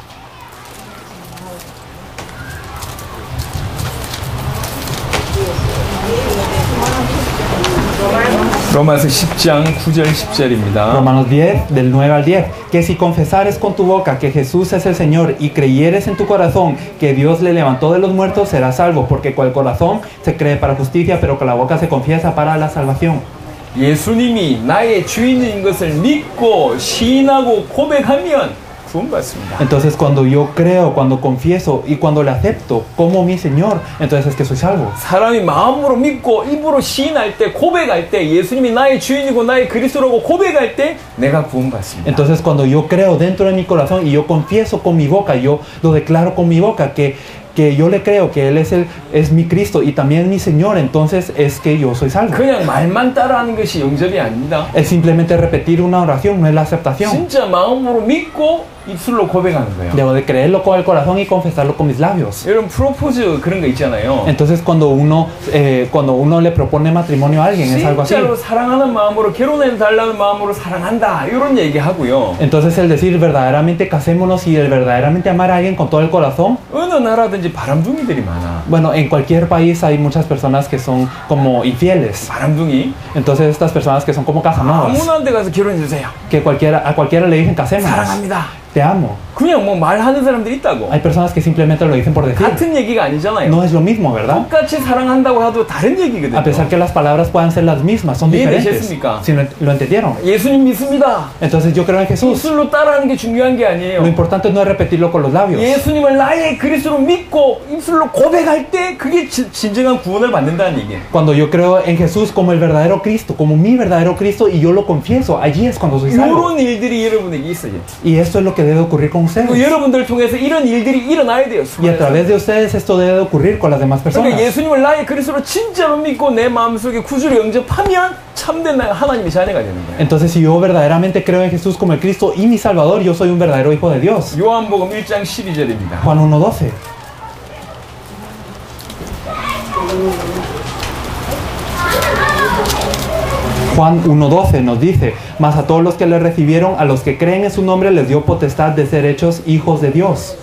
로마서 10장 9절 10절입니다. Romanos 10, del 9 al 10. Que si confesares con tu boca que Jesús es el Señor y creyeres en tu corazón que Dios le levantó de los muertos, serás salvo. Porque con el corazón se cree para justicia, pero con la boca se confiesa para la salvación. 예수님이 나의 주인인 것을 믿고 시인하고 고백하면 구원받습니다. Entonces cuando yo creo, cuando confieso y cuando le acepto como mi Señor, entonces es que soy salvo. 사람이 마음으로 믿고 입으로 시인할 때 고백할 때 예수님이 나의 주인이고 나의 그리스도라고 고백할 때 내가 구원받습니다. Entonces cuando yo creo dentro de mi corazón y yo confieso con mi boca, yo lo declaro con mi boca que yo le creo que Él es mi Cristo y también mi Señor, entonces es que yo soy salvo. 그냥 말만 따라하는 것이 영접이 아닙니다. Es simplemente repetir una oración, no es la aceptación. 진짜 마음으로 믿고 입술로 고백하는 거예요. Debo de creerlo con el corazón y confesarlo con mis labios. 여러분 프로포즈 그런 거 있잖아요. Entonces cuando uno le propone matrimonio a alguien, es algo así. 진짜로 사랑하는 마음으로 결혼해 달라는 마음으로 사랑한다 이런 얘기하고요. Entonces el decir verdaderamente casémonos y el verdaderamente amar a alguien con todo el corazón. 어느 나라든지 바람둥이들이 많아. Bueno, en cualquier país hay muchas personas que son como infieles. 바람둥이. Entonces estas personas que son como casanovas, 아무나 데 가서 결혼해 주세요. que a cualquiera le dicen casémonos. 사랑합니다. Te amo. 그냥 뭐 말하는 사람들이 있다고. Hay personas que simplemente lo dicen por decir. 같은 얘기가 아니잖아요. No es lo mismo, ¿verdad? 똑같이 사랑한다고 해도 다른 얘기거든요. A pesar que las palabras puedan ser las mismas, son diferentes. 이해되셨습니까? Si lo entendieron. 예수님 믿습니다. Entonces yo creo en Jesús. 입술로 따라하는 게 중요한 게 Lo 아니에요. importante no es repetirlo con los labios. 예수님을 나의 그리스도로 믿고 입술로 고백할 때 그게 진정한 구원을 받는다는 얘기예요. Cuando yo creo en Jesús como el verdadero Cristo, como mi verdadero Cristo, y yo lo confieso, allí es cuando soy salvo. 이런 일들이 여러분에게 있어요. Y esto es lo que debe ocurrir con 그 ustedes. 여러분들 통해서 이런 일들이 일어나야 돼요. Y a través de ustedes esto debe ocurrir con las demás 그러니까 personas. 예수님을 나의 그리스도로 진짜로 믿고 내 마음속에 구주로 영접하면 참된 하나님의 자녀가 되는 거예요. Entonces, si yo verdaderamente creo en Jesús como el Cristo y mi Salvador, yo soy un verdadero hijo de Dios. 요한복음 1장 12절입니다. Juan 1:12. Juan 1:12 nos dice, mas a todos los que le recibieron, a los que creen en su nombre, les dio potestad de ser hechos hijos de Dios.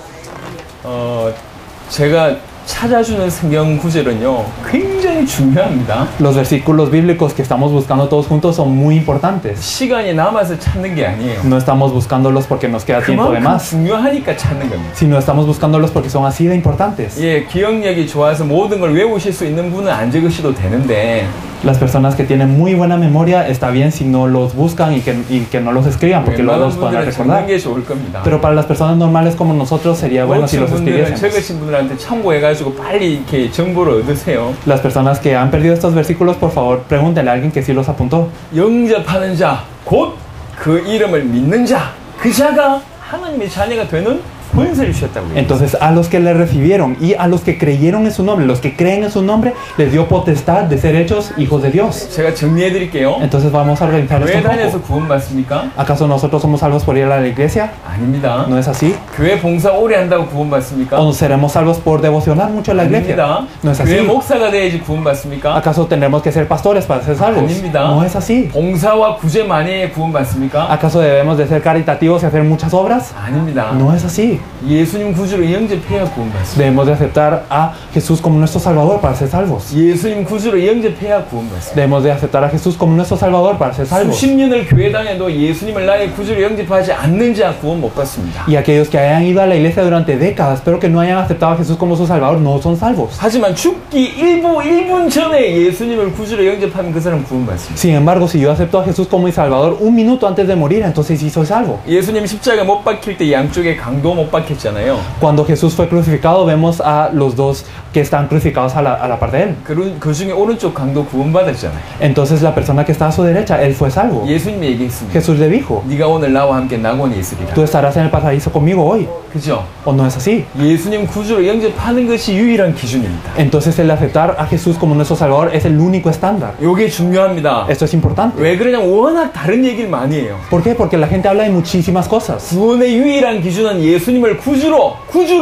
제가 찾아주는 성경 구절은요 굉장히 중요합니다. Los versículos bíblicos que estamos buscando todos juntos son muy importantes. 시간이 남아서 찾는 게 아니에요. No estamos buscándolos porque nos queda tiempo de 그만큼 más, 중요하니까 찾는 겁니다. sino estamos buscándolos porque son así de importantes. 예, 기억력이 좋아서 모든 걸 외우실 수 있는 분은 안 적으셔도 되는데 Las personas que tienen muy buena memoria, está bien si no los buscan y que no los escriban, porque luego los 웬만한 pueden 분들은 recordar. 적는 게 좋을 겁니다. Pero para las personas normales como nosotros sería bueno si 놓친 los 분들은 escribiésemos. 적으신 분들한테 참고해가지고 빨리 이렇게 정보를 얻으세요. Las personas que han perdido estos versículos, por favor, pregúntenle a alguien que sí los apuntó. 영접하는 자, 곧 그 이름을 믿는 자, 그 자가 하나님의 자녀가 되는 권세를 주셨다고 해요. Entonces, a los que le recibieron y a los que creyeron en su nombre, los que creen en su nombre, les dio potestad de ser hechos hijos de Dios. 제가 정리해 드릴게요. Entonces, vamos a organizar esto 교회 un 다녀서 poco. 구원받습니까? ¿Acaso nosotros somos salvos por ir a la iglesia? 아닙니다. ¿No es así? 교회 봉사 오래 한다고 구원받습니까? ¿O seremos salvos por devocionar mucho en la iglesia? 아닙니다. ¿No es 교회 así? 목사가 돼야지 구원받습니까? ¿Acaso tendremos que ser pastores para ser salvos? 아닙니다. No es así. 봉사와 구제 많이 해 구원받습니까? ¿Acaso debemos de ser caritativos y hacer muchas obras? 아닙니다. No es así. 예수님 구주로 영접해야 구원받습니다. Debemos de aceptar a Jesús como nuestro Salvador para ser salvos. 예수님 구주로 영접해야 구원받습니다. Debemos de aceptar a Jesús como nuestro Salvador para ser salvos. 수십 년을 교회 다녀도 예수님을 나의 구주로 영접하지 않는 자 구원 못 받습니다. Y aquellos que hayan ido a la iglesia durante décadas, pero que no hayan aceptado a Jesús como su Salvador, no son salvos. 하지만 죽기 1분 전에 예수님을 구주로 영접하면 그 사람 구원받습니다. Sin embargo, si yo acepto a Jesús como mi Salvador un minuto antes de morir, entonces sí soy salvo. 예수님 십자가 못 박힐 때 양쪽에 강도 못 박혔잖아요. Cuando Jesús fue crucificado, vemos a los dos que están crucificados a la par de él. 그 중에 오른쪽 강도 구원받았잖아요. Entonces la persona que está a su derecha, él fue salvo. 예수님이 얘기했습니다. Jesús le dijo, 네가 오늘 나와 함께 낙원에 있으리라. tú estarás en el paraíso conmigo hoy. 그죠? ¿O no es así? 예수님 구주로 영접하는 것이 유일한 기준입니다. Entonces el aceptar a Jesús como nuestro Salvador es el único estándar. 이게 중요합니다. Esto es importante. 왜 그러냐면 워낙 다른 얘기를 많이 해요. ¿Por qué? Porque la gente habla de muchísimas cosas. 구원의 유일한 기준은 예수님을 구주로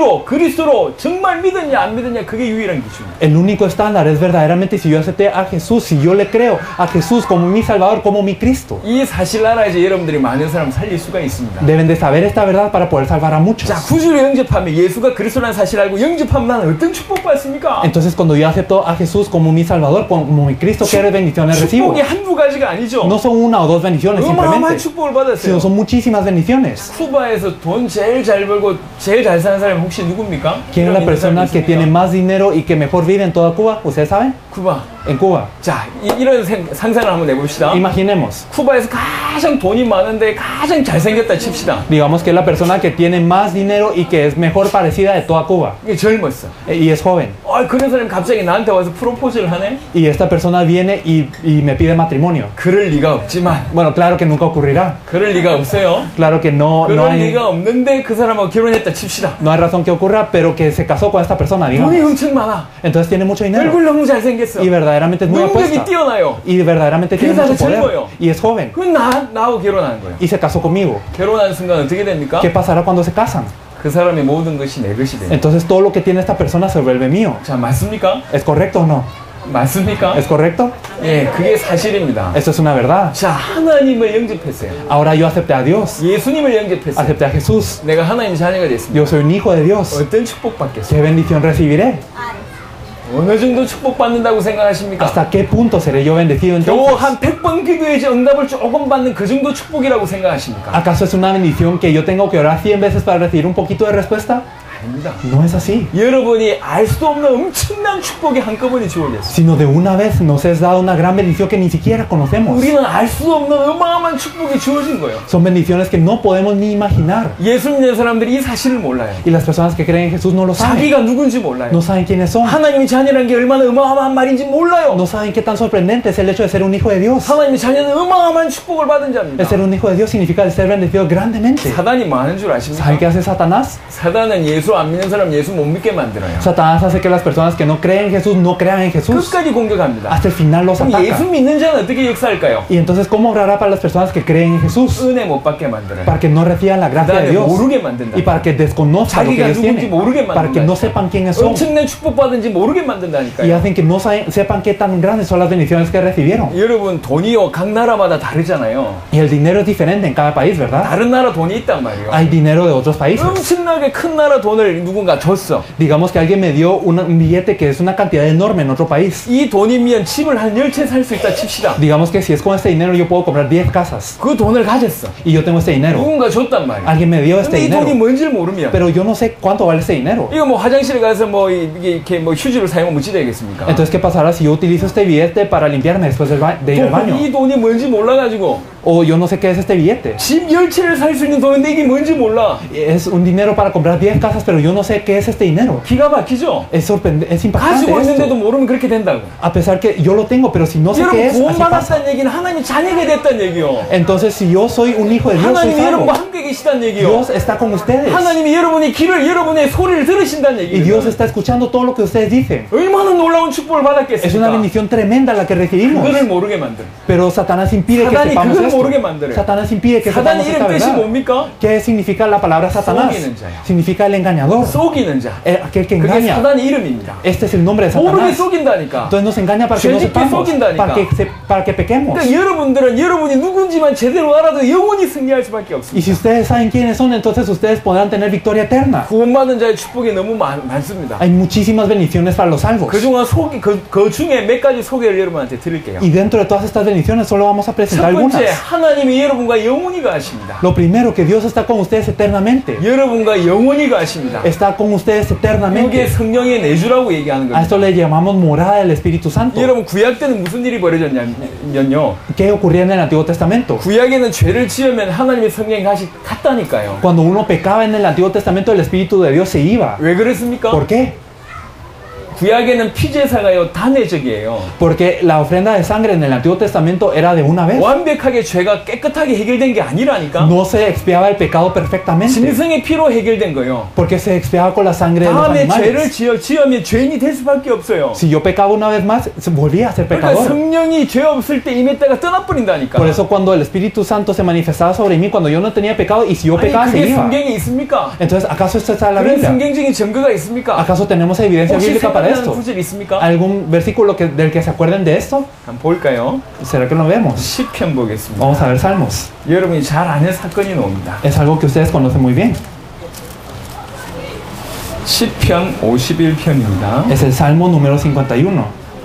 그리스도로 정말 믿었냐 안 믿었냐 그게 유일한 기준이에요. El único estándar es verdaderamente si yo acepté a Jesús, si yo le creo a Jesús como mi Salvador, como mi Cristo. 이 사실 알아야지 여러분들이 많은 사람 살릴 수가 있습니다. Deben de saber esta verdad para poder salvar a muchos. 자, 구주로 영접하면 예수가 그리스도라는 사실 알고 영접하면 나는 어떤 축복 받습니까? Entonces cuando yo acepto a Jesús como mi Salvador, como mi Cristo, ¿qué bendiciones recibo? 축복이 한두 가지가 아니죠. No son una o dos bendiciones 어마어마한 simplemente, 축복을 받았어요. sino son muchísimas bendiciones. 쿠바에서 돈 제일 잘 벌고 제일 잘 사는 사람이 혹시 누굽니까? ¿Quién es la persona que tiene más dinero y que mejor vive en toda Cuba? ¿Ustedes saben? 쿠바. En Cuba. 자, 이런 상상을 한번 해봅시다. Imaginemos. 쿠바에서 가장 돈이 많은데 가장 잘생겼다 칩시다. Digamos que es la persona que tiene más dinero y que es mejor parecida de toda Cuba. 이게 젊었어. Y es joven. 그런 사람이 갑자기 나한테 와서 프로포즈를 하네? Y esta persona viene y me pide matrimonio. 그럴 리가 없지만. Bueno, claro que nunca ocurrirá. 그럴 리가 없어요. Claro que no 그럴 hay, 리가 없는데 그 사람하고 결혼했다 칩시다. no hay razón que ocurra, pero que se casó con esta persona, digamos. 돈이 엄청 많아. Entonces tiene mucho dinero. 얼굴 너무 잘생겼어. Y verdaderamente es muy 능력이 apuesta. 뛰어나요. Y verdaderamente tiene 그래서 mucho poder. 젊어요. Y es joven. 그건 나하고 결혼하는 거예요. Y se casó conmigo. 결혼하는 순간 어떻게 됩니까? ¿Qué pasará cuando se casan? 그 사람의 모든 것이 내 것이 돼요. Entonces todo lo que tiene esta persona se vuelve mío. 자, 맞습니까? ¿Es correcto o no? 맞습니까? ¿Es correcto? 예, 그게 사실입니다. Esto es una verdad. 자, 하나님을 영접했어요. Ahora yo acepté a Dios. 예수님을 영접했어요. Acepté a Jesús. 내가 하나님 자녀가 됐습니다. Yo soy un hijo de Dios. 어떤 축복 받겠어요? ¿Qué bendición recibiré? 어느 정도 축복받는다고 생각하십니까? ¿Hasta qué punto seré yo bendecido 겨우 entonces? 한 100번 기도해야지 응답을 조금 받는 그 정도 축복이라고 생각하십니까? ¿Acaso es una bendición que yo tengo que orar 100 veces para recibir un poquito de respuesta? 아닙니다. No es así. 여러분이 알 수도 없는 엄청난 축복이 한꺼번에 주어졌어요. Sino de una vez nos es dada una gran bendición que ni siquiera conocemos. 우리는 알 수도 없는 어마어마한 축복이 주어진 거예요. Son bendiciones que no podemos ni imaginar. 예수 믿는 사람들이 이 사실을 몰라요. Y las personas que creen en Jesús no lo saben. 자기가 누군지 몰라요. No saben quiénes son. 하나님의 자녀라는 게 얼마나 어마어마한 말인지 몰라요. No saben qué tan sorprendente es el hecho de ser un hijo de Dios. 하나님의 자녀는 어마어마한 축복을 받은 자입니다. El ser un hijo de Dios significa el ser bendecido grandemente. 사단이 뭐 하는 줄 아십니까? ¿Saben qué hace Satanás? 사단은 예수 안 믿는 사람 예수 못 믿게 만들어요. Satanás hace que las personas que no creen en Jesús no crean en Jesús. 끝까지 공격합니다. Hasta el final los 그럼 예수 ataca. 믿는 자는 어떻게 역사할까요? Y entonces, ¿cómo obrará para las personas que creen en Jesús? 은혜 못 받게 만들어요. Para que no reciban la gracia de 그다음에 Dios. 모르게 만든다. Y para que desconozcan lo que 자기가 Dios 누군지 tiene. 모르게 Para que 만든다. no sepan quiénes son. 엄청난 축복 받은지 모르게 Y 만든다니까요. hacen que no sepan qué tan grandes son las bendiciones que recibieron. 여러분 돈이요 각 나라마다 다르잖아요. Y el dinero es diferente en cada país, ¿verdad? 다른 나라 돈이 있단 말이에요. Hay dinero de otros países. 엄청나게 큰 나라 돈을 누군가 줬어. Digamos que alguien me dio un billete que es una cantidad enorme en otro país. 이 돈이면 집을 한 10채 살 수 있다 칩시다. Digamos que si es con este dinero yo puedo comprar 10 casas. 그 돈을 가졌어. Y yo tengo este dinero. 누군가 줬단 말이야. Alguien me dio este 근데 이 돈이 dinero. 뭔지를 모르면 Pero yo no sé cuánto vale este dinero. 이거 뭐 화장실에 가서 뭐 이게 이렇게 뭐 휴지를 사용하면 어찌 되겠습니까? Entonces, ¿qué pasará si yo utilizo este billete para limpiarme después de ir al baño? 이 돈이 뭔지 몰라가지고 O yo no sé qué es este billete. 집 10채를 살 수 있는 돈인데 이게 뭔지 몰라. Es un dinero para comprar 10 casas, pero yo no sé qué es este dinero. 기가 막히죠? Es impactante 가지고 있는데도 esto. 모르면 그렇게 된다고. A pesar que yo lo tengo, pero si no sé qué 여러분 es, así pasa. 구원받았다는 얘기는 하나님 자녀가 됐다는 얘기요. Entonces, si yo soy un hijo de Dios, soy 하나님이 salvo. 여러분과 함께 계시다는 얘기요. Dios está con ustedes. 하나님이 여러분의 길을 여러분의 소리를 들으신다는 Y Dios 얘기예요. está escuchando todo lo que ustedes dicen. 얼마나 놀라운 축복을 Es una 받았겠습니까? bendición tremenda la que recibimos. 그거를 모르게 만들어. Pero Satanás impide que 사단이 sepamos 그걸 모르게 esto. 만들어요. Satanás impide que sepamos 사단의 esta 이름 뜻이 verdad. 뭡니까? ¿Qué significa la palabra Satanás? 속이는 자요. Significa el engañador, 속이는 자. aquel que 그게 engaña. 사단의 이름입니다. Este es el nombre de 모르게 Satanás. 속인다니까. Entonces nos engaña para que no 죄짓게 sepamos, 속인다니까. para que pequemos. 그러니까 여러분들은 여러분이 누군지만 제대로 알아도 영원히 승리할 수밖에 Y 없습니다. si ustedes saben quiénes son, entonces ustedes podrán tener victoria eterna. 구원받은 자의 축복이 너무 많습니다. Hay muchísimas bendiciones para los salvos. 그중에 그 중에 몇 가지 소개를 여러분한테 드릴게요. Y dentro de todas estas bendiciones solo vamos a 첫 presentar 번째, algunas. 하나님이 여러분과 영원히 가십니다. Lo primero, que Dios está con ustedes eternamente. 여러분과 영원히 가십니다. Está con ustedes 이게 eternamente. 성령의 내주라고 얘기하는 A 겁니다. esto le llamamos morada del Espíritu Santo. 여러분 구약 때는 무슨 일이 벌어졌냐면요. ¿Qué ocurría en el Antiguo Testamento? 구약에는 죄를 지으면 하나님의 성령이 다시 갔다니까요. Cuando uno pecaba en el Antiguo Testamento, el Espíritu de Dios se iba. 왜 그랬습니까? ¿Por qué? 구약에는 피제사가요 단회적이에요. Porque la ofrenda de sangre en el Antiguo Testamento era de una vez. 완벽하게 죄가 깨끗하게 해결된 게 아니라니까. No se expiaba el pecado perfectamente. 진성의 피로 해결된 거예요. Porque se expiaba con la sangre de los 다음에 죄를 animales. 지으면 죄인이 될 수밖에 없어요. Si yo pecaba una vez más, volvía a ser 그러니까 pecador. 성령이 죄 없을 때 임했다가 떠나버린다니까. Por eso cuando el Espíritu Santo se manifestaba sobre mí, cuando yo no tenía pecado, y si yo 아니 pecaba, se 그게 iba. 성경에 있습니까? Entonces, ¿acaso esto está en la 그런 Biblia? 성경적인 증거가 있습니까? ¿Acaso tenemos evidencia 혹시 bíblica para 생각나는 esto? 구절 있습니까? ¿Algún versículo del que se acuerden de esto? 한번 볼까요? ¿Será que lo vemos? 시편 보겠습니다. Vamos a ver Salmos. 여러분이 잘 아는 사건이 나옵니다. Es algo que ustedes conocen muy bien. 시편 51편입니다. Es el Salmo número 51.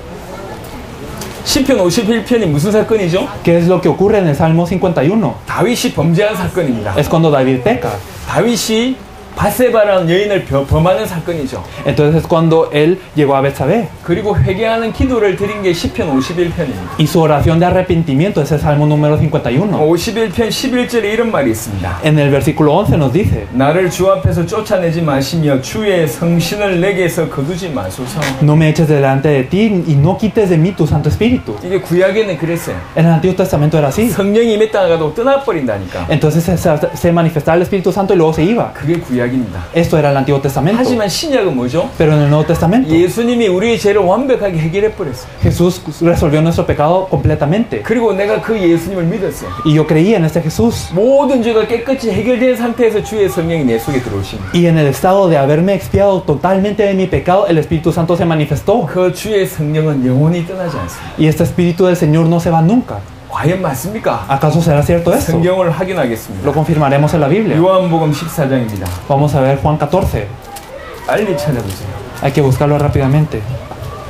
시편 51편이 무슨 사건이죠? ¿Qué es lo que ocurre en el Salmo 51? 다윗이 범죄한 사건입니다. Es cuando David peca. 다윗이 바세바라는 여인을 범하는 사건이죠. Entonces es cuando él llegó a Betsabé. 그리고 회개하는 기도를 드린 게 시편 51편입니다. Y su oración de arrepentimiento es el Salmo número 51. 51편 11절에 이런 말이 있습니다. En el versículo 11 nos dice: 나를 주 앞에서 쫓아내지 마시며 주의 성신을 내게서 거두지 마소서. No me eches delante de ti y no quites de mí tu Santo Espíritu. 이게 구약에는 그랬어요. En el Antiguo Testamento era así. 성령이 임했다가도 떠나버린다니까. Entonces se manifestaba el Espíritu Santo y luego se iba. 그게 구약입니다. Esto era el Antiguo Testamento. 하지만 신약은 뭐죠? Pero en el Nuevo Testamento, 예수님이 우리의 죄를 완벽하게 해결해버렸어요. Jesús resolvió nuestro pecado completamente. 그리고 내가 그 예수님을 믿었어요. Y yo creí en este Jesús. 모든 죄가 깨끗이 해결된 상태에서 주의 성령이 내 속에 들어오십니다. Y en el estado de haberme expiado totalmente de mi pecado, el Espíritu Santo se manifestó. 그 주의 성령은 영원히 떠나지 않습니다. Y este Espíritu del Señor no se va nunca. 과연 맞습니까? ¿Acaso será cierto esto? 성경을 확인하겠습니다. Lo confirmaremos en la Biblia. 요한복음 14장입니다. Vamos a ver Juan 14. 빨리 찾아보세요. Hay que buscarlo rápidamente.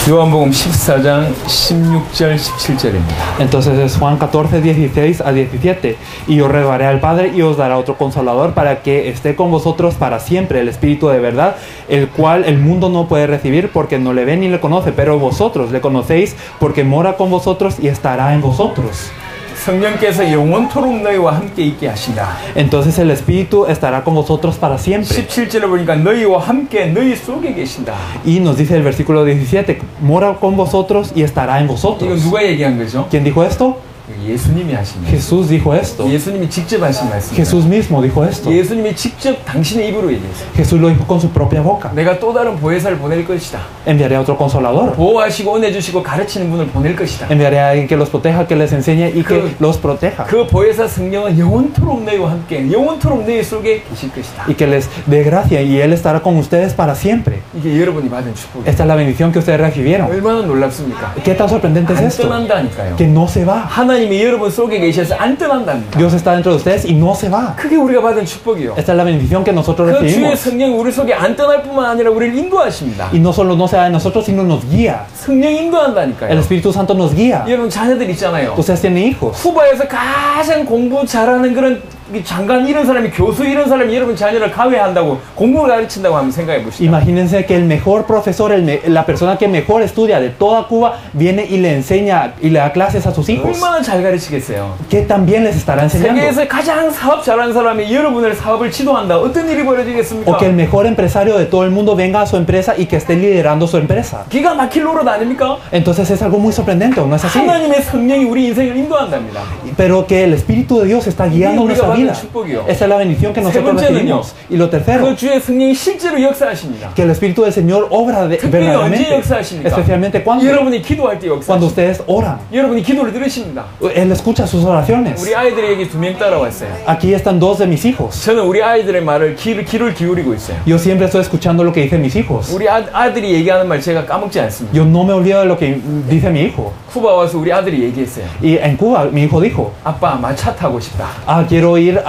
요한복음 14장 16절 17절입니다. Entonces es Juan 14, 16 a 17. Y yo rogaré al Padre y os dará otro consolador para que esté con vosotros para siempre, el Espíritu de verdad, el cual el mundo no puede recibir porque no le ve ni le conoce, pero vosotros le conocéis porque mora con vosotros y estará en vosotros. 성령께서 영원토록 너희와 함께 있게 하신다. Entonces el Espíritu estará con vosotros para siempre. 17절에 보니까 너희와 함께 너희 속에 계신다. Y nos dice el versículo 17, mora con vosotros y estará en 이거 vosotros. 누가 얘기한 거죠? ¿Quién dijo esto? 예수님이 하신 거예요. Jesús dijo esto. 예수님이 직접 하신 말씀이에요. Jesús mismo dijo esto. 예수님이 직접 당신의 입으로 얘기했어요. Jesús lo dijo con su propia boca. 내가 또 다른 보혜사를 보낼 것이다. Enviaré a otro consolador. 보호하시고 은혜주시고 가르치는 분을 보낼 것이다. Enviaré a alguien que los proteja, que les enseñe y que los proteja. 그 보혜사 성령은 영원토록 너희와 함께 영원토록 너희 속에 계실 것이다. Y que les dé gracia y Él estará con ustedes para siempre. 이게 여러분이 받은 축복이에요. Esta es la bendición que ustedes recibieron. 얼마나 놀랍습니까? ¿Qué tan sorprendente es 안 esto? 떠난다니까요. Que no se va. 하나님이 여러분 속에 계셔서 안 떠난답니다. Dios está dentro de ustedes y no se va. 그게 우리가 받은 축복이요. Esta es la bendición que nosotros 그 주의 recibimos. 성령 우리 속에 안 떠날 뿐만 아니라 우리를 인도하십니다. Y no solo no se va de nosotros, sino nos guía. 성령 인도한다니까요. El Espíritu Santo nos guía. 여러분 자녀들 있잖아요. Ustedes tienen hijos. 쿠바에서 가장 공부 잘하는 그런 장관 이런 사람이 교수 이런 사람이 여러분 자녀를 가외한다고 공부를 가르친다고 하면 생각해 보시죠. Imagínense que el mejor profesor, la persona que mejor estudia de toda Cuba, viene y le enseña y le da clases a sus hijos. 얼마나 잘 가르치겠어요. ¿Qué también les estará enseñando? 세계에서 가장 사업 잘하는 사람이 여러분을 사업을 지도한다. 어떤 일이 벌어지겠습니까? O que el mejor empresario de todo el mundo venga a su empresa y que esté liderando su empresa. 기가 막힐 노릇 아닙니까? Entonces es algo muy sorprendente, ¿no es así? 하나님의 성령이 우리 인생을 인도한답니다. Pero que el Espíritu de Dios está guiando nuestra vida. Esa es la bendición que nosotros recibimos. Y lo tercero, 그 주의 성령이 실제로 역사하십니다. que el Espíritu del Señor obra 특별히 언제 verdaderamente. 역사하십니까? Especialmente 여러분이 기도할 때 cuando 역사하십니다. ustedes oran. 여러분이 기도를 들으십니다. Él escucha sus oraciones. 우리 아이들에게 2명 따라왔어요. Aquí están dos de mis hijos. 저는 우리 아이들의 말을 귀를 기울이고 있어요. Yo siempre estoy escuchando lo que dicen mis hijos. 우리 아들이 얘기하는 말 제가 까먹지 않습니다. Yo no me olvido de lo que dice mi hijo. 쿠바 와서 우리 아들이 얘기했어요. Y en Cuba, mi hijo dijo, 아빠, 마차 타고 싶다. quiero ir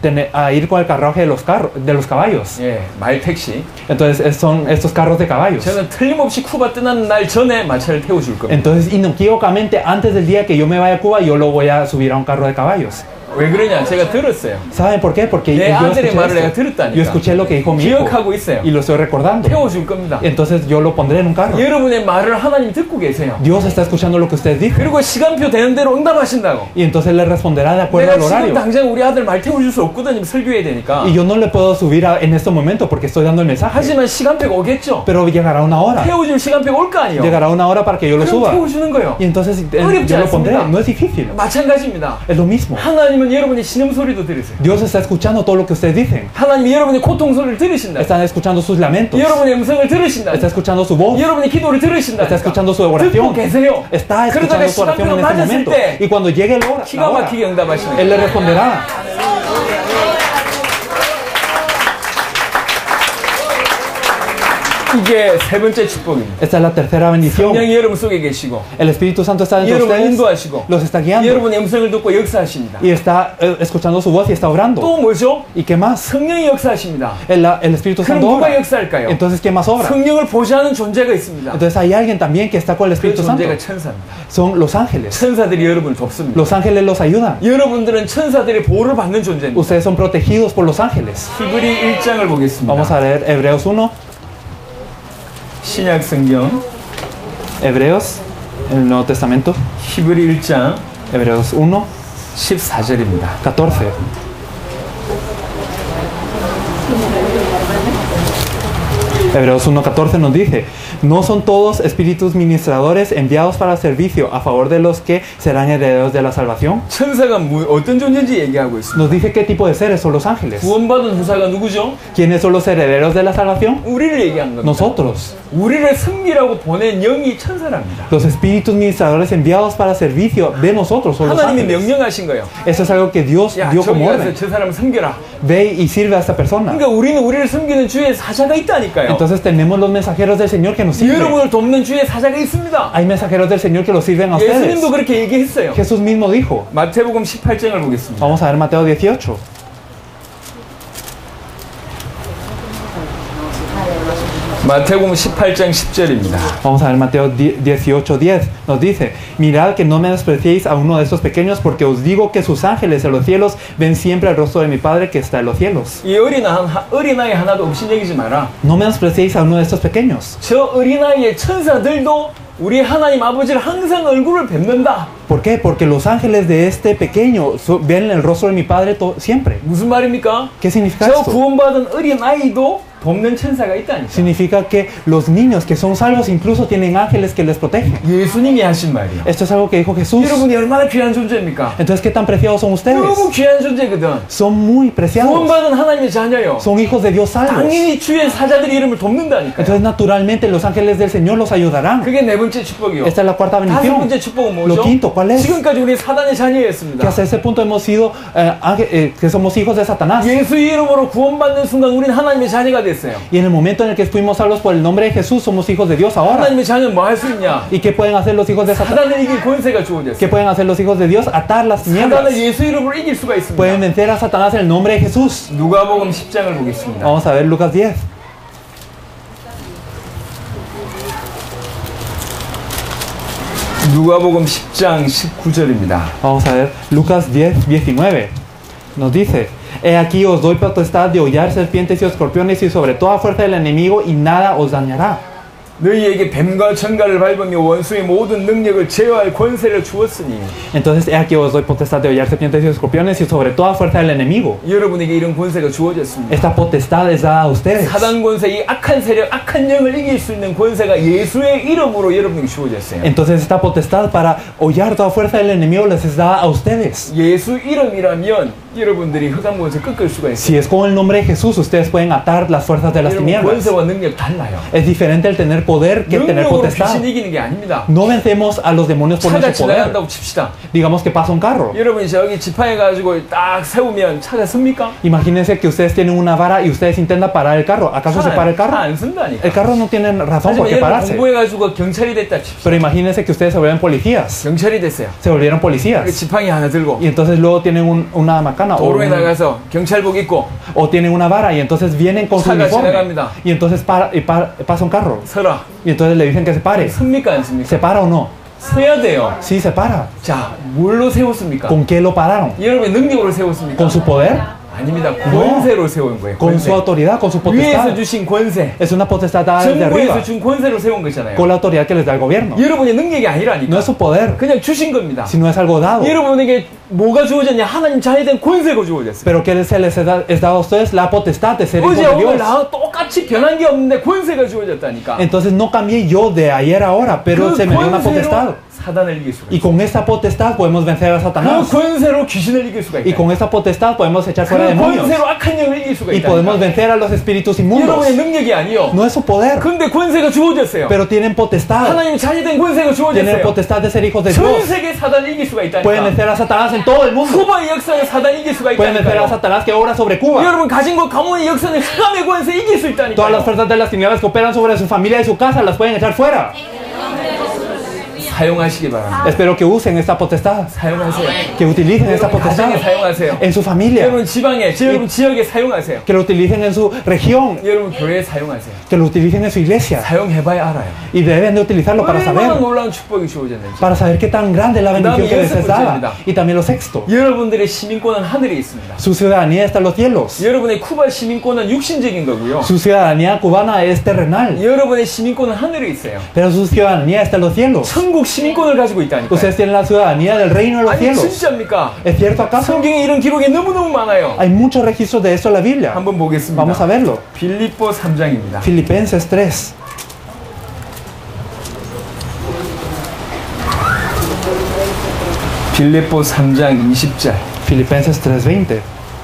a ir con el carruaje de los caballos. 예, 말 택시. Entonces son estos carros de caballos. 저는 틀림없이 쿠바 떠나는 날 전에 마차를 태워줄 겁니다. Entonces, inequívocamente, antes del día que yo me vaya a Cuba, yo lo voy a subir a un carro de caballos. 왜 그러냐? 제가 들었어요. ¿Saben por qué? Porque 내 yo 아들의 말을 내가 escuché, 들었다니까. yo escuché lo que dijo mi hijo 기억하고 있어요. y lo estoy recordando. 태워줄 겁니다. Entonces yo lo pondré en un carro. 여러분의 말을 하나님 듣고 계세요. Dios está escuchando lo que usted dijo 그리고 시간표 되는 대로 응답하신다고. y entonces le responderá de acuerdo 내가 al 지금 horario. 당장 우리 아들 말 태워줄 수 없거든요. 설교해야 되니까. Y yo no le puedo subir en este momento porque estoy dando el mensaje. 하지만 시간표가 오겠죠. Pero llegará una hora. 태워줄 시간표가 올 거 아니에요. Llegará una hora para que yo lo 그럼 suba. 태워주는 거예요. Y entonces 어렵지 yo lo pondré. 않습니다. No es difícil. 마찬가지입니다. Es lo mismo. 하나님은 여러분의 신음소리도 들으세요. Dios está escuchando todo lo que ustedes dicen. 하나님이 여러분의 고통 소리를 들으신다. Están escuchando sus lamentos. 여러분의 음성을 들으신다. Está escuchando su voz. 여러분의 기도를 들으신다. Está escuchando su 듣고 oración. 계세요. Está 그러다가 escuchando su oración 시간표가 en este 맞았을 momento. 때 Y cuando llegue la hora, 기가 막히게 응답하시는 Él le responderá. 이게 세 번째 축복입니다. Esta es la tercera bendición. 성령이 여러분 속에 계시고 El Espíritu Santo está dentro de 여러분 ustedes. 인도하시고 Los está guiando. 여러분의 음성을 듣고 역사하십니다. Y está escuchando su voz y está orando. 또 뭐죠? ¿Y qué más? 성령이 역사하십니다. El Espíritu 그럼 Santo 누가 obra. 역사할까요? Entonces, ¿qué más obra? 성령을 보좌하는 존재가 있습니다. Entonces hay alguien también que está con el 그 Espíritu Santo. 존재가 천사입니다. Son los ángeles. 천사들이 여러분을 돕습니다. Los ángeles los ayudan. 여러분들은 천사들의 보호를 받는 존재입니다. Ustedes son protegidos por los ángeles. 히브리 1장을 보겠습니다. Vamos a leer Hebreos 1. 신약 성경 Hebreos, el Nuevo Testamento. 히브리 1장 Hebreos 1, 14절입니다. 14. Hebreos 1.14 nos dice, no son todos espíritus ministradores enviados para servicio a favor de los que serán herederos de la salvación. 천사가 어떤 존재인지 얘기하고 있습니다. Nos dice qué tipo de seres son los ángeles. 구원받은 후사가 누구죠? ¿Quiénes son los herederos de la salvación? 우리를 얘기하는 겁니다. Nosotros. 우리를 승리라고 보낸 영이 천사랍니다. Los espíritus ministradores enviados para servicio de nosotros son los 하나님이 ángeles. 명령하신 거예요. Eso es algo que Dios 야, dio 저기 como 가서 orden. 저 사람을 섬겨라. Ve y sirve a esta persona. 그러니까 우리는 우리를 섬기는 주의 사자가 있다니까요. Entonces tenemos los mensajeros del Señor que nos sirven. 여러분을 돕는 주의 사자가 있습니다. Hay mensajeros del Señor que los sirven a ustedes. 예수님도 그렇게 얘기했어요. Jesús mismo dijo. 마태복음 18장을 보겠습니다. Vamos a ver Mateo 18. 마태복음 18장 10절입니다. Vamos a ver Mateo 18:10. Nos dice, mirad que no menospreciéis a uno de estos pequeños, porque os digo que sus ángeles en los cielos ven siempre el rostro de mi Padre que está en los cielos. 이 어린아이 하나도 없인 얘기지 마라. No menospreciéis a uno de estos pequeños. 저 어린아이의 천사들도 우리 하나님 아버지를 항상 얼굴을 뵙는다. ¿Por qué? Porque los ángeles de este pequeño ven el rostro de mi Padre siempre. 무슨 말입니까? ¿Qué significa 저 esto? 구원받은 어린아이도 돕는 천사가 있다니까. Significa que los niños que son salvos incluso tienen ángeles que les protegen. 예수님이 하신 말이야. Esto es algo que dijo Jesús. 여러분이 얼마나 귀한 존재입니까? Entonces, ¿qué tan preciados son ustedes? 너무 귀한 존재거든. Son muy preciados. 구원받은 하나님의 자녀요. Son hijos de Dios salvos. 당연히 주의 사자들의 이름을 돕는다니까. Entonces, naturalmente, los ángeles del Señor los ayudarán. 그게 네 번째 축복이요. Esta es la cuarta 다섯 bendición. 번째 축복은 Lo 뭐죠? quinto, ¿cuál es? 지금까지 우리 사단의 Que 자녀였습니다. hasta ese punto hemos sido, que somos hijos de Satanás. 예수 이름으로 구원받는 순간 우리는 하나님의 자녀가 됐어요. Y en el momento en el que fuimos salvos por el nombre de Jesús, somos hijos de Dios ahora. 하나님의 자녀는 뭐 할 수 있냐? ¿Y qué pueden hacer los hijos de Satanás? 사단을 이길 권세가 ¿Qué 주어졌어요. pueden hacer los hijos de Dios? Atar las tinieblas. 사단을 예수 이름으로 이길 수가 Pueden 있습니다. vencer a Satanás en el nombre de Jesús. 누가복음 10장을 보겠습니다. Vamos a ver Lucas 10. 누가복음 10장 19절입니다. Vamos a ver Lucas 10:19. Nos dice, he aquí os doy potestad de hollar serpientes y escorpiones y sobre toda fuerza del enemigo y nada os dañará. 너희에게 뱀과 천가를 밟으며 원수의 모든 능력을 제어할 권세를 주었으니. Entonces, he aquí os doy potestad de hollar serpientes y escorpiones y sobre toda fuerza del enemigo. 여러분에게 이런 권세가 주어졌습니다. Esta potestad es dada a ustedes. 사단 권세, 이 악한 세력, 악한 영을 이길 수 있는 권세가 예수의 이름으로 여러분에게 주어졌어요. Entonces, esta potestad para hollar toda fuerza del enemigo les es dada a ustedes. 예수 이름이라면 여러분들이 흑암 권세 꺾을 수가 있어요. Si es con el nombre de Jesús, ustedes pueden atar las fuerzas de las 여러분 tinieblas. 권세와 능력 달라요. Es diferente el tener poder que tener 능력으로 potestad. 귀신 이기는 게 아닙니다. No vencemos a los demonios por 차가 nuestro poder. 지나간다고 칩시다. Digamos que pasa un carro. 여러분이 저기 지팡이 딱 세우면 차가 섭니까? Imagínense que ustedes tienen una vara y ustedes intentan parar el carro. ¿Acaso se para el carro? 안 쓴다니까. El carro no tiene razón por 하지만 qué 여러분 pararse. 공부해가지고 경찰이 됐다 칩시다. Pero imagínense que ustedes se vuelven policías. 경찰이 됐어요. Se volvieron policías. 지팡이 하나 들고 Y entonces luego tienen una macana 도로에 나가서 경찰복 입고 o tienen una vara y entonces vienen con su 차가 uniforme. 지나갑니다. Y entonces pasa un carro. 서라. Y entonces le dicen que se pare. 섭니까 안 섭니까? ¿Se para o no? 서야 돼요. Sí, se para. 자, 뭘로 세웠습니까? ¿Con qué lo pararon? 여러분의 능력으로 세웠습니까? ¿Con su poder? 아닙니다. 권세로 세운 거예요. Con su 권세. autoridad, con su 위에서 potestad. 주신 권세. Es una potestad dada desde arriba. 정부에서 준 권세로 세운 거잖아요. Con la autoridad que les da el gobierno. 여러분의 능력이 아니라니까. No es su poder, 그냥 주신 겁니다. sino es algo dado. 여러분에게 뭐가 주어졌냐? 하나님 자녀된 권세가 주어졌어요. Pero que se les es dado a ustedes la potestad de ser hijos 어제 de 오늘 Dios. 나와 똑같이 변한 게 없는데 권세가 주어졌다니까. Entonces no cambié yo de ayer a ahora, pero 그 se me dio una potestad. 권세로 사단을 이길 수가 Y 있어요. con esta potestad podemos vencer a 그 Satanás. 권세로 귀신을 이길 수가 Y 있다. con esta potestad podemos echar fuera 그 demonios. 권세로 악한 영을 이길 수가 Y podemos 있다. vencer a los espíritus inmundos. 여러분의 능력이 아니요. No es su poder, 근데 권세가 주어졌어요. pero tienen potestad. 하나님 자녀된 권세가 Tienen 주어졌어요. potestad de ser hijos de 전 Dios. 세계 사단을 이길 수가 Pueden 있다니까. vencer a Satanás en todo el mundo. 쿠바의 역사는 사단을 이길 수가 Pueden vencer a 있다니까요. Satanás que obra sobre Cuba. 여러분 가진 것 가문의 역사는 흑암의 권세 이길 수 Todas las 있다니까요. fuerzas de las tinieblas que operan sobre su familia y su casa las pueden echar fuera. 사용하시기 바랍니다. Espero que usen esta potestad, 사용하세요. que utilicen esta 여러분 potestad 가정에 사용하세요. en su familia, 여러분 지방에, 여러분 지역에 사용하세요. que lo utilicen en su región, 여러분 교회에 사용하세요. que lo utilicen en su iglesia. 사용해봐야 알아요. Y deben de utilizarlo para 얼마나 saber, 놀라운 축복이 주어졌는지. qué tan grande es la bendición que les es dada. 번째입니다. Y también lo sexto, 여러분들의 시민권은 하늘에 있습니다. su ciudadanía está en los cielos. 여러분의 쿠바 시민권은 육신적인 거고요. Su ciudadanía cubana es terrenal, 여러분의 시민권은 하늘에 있어요. pero su ciudadanía está en los cielos. 천국 시민권을 가지고 있다니까요. Ustedes tienen la ciudadanía del reino de los 아니 cielos. 진짜입니까? ¿Es cierto acaso? 성경에 이런 기록이 너무너무 많아요. Hay muchos registros de esto en la Biblia. 한번 보겠습니다. Vamos a verlo. 빌립보 3장입니다. Filipenses 3. 빌립보 3장 20절. Filipenses 3:20.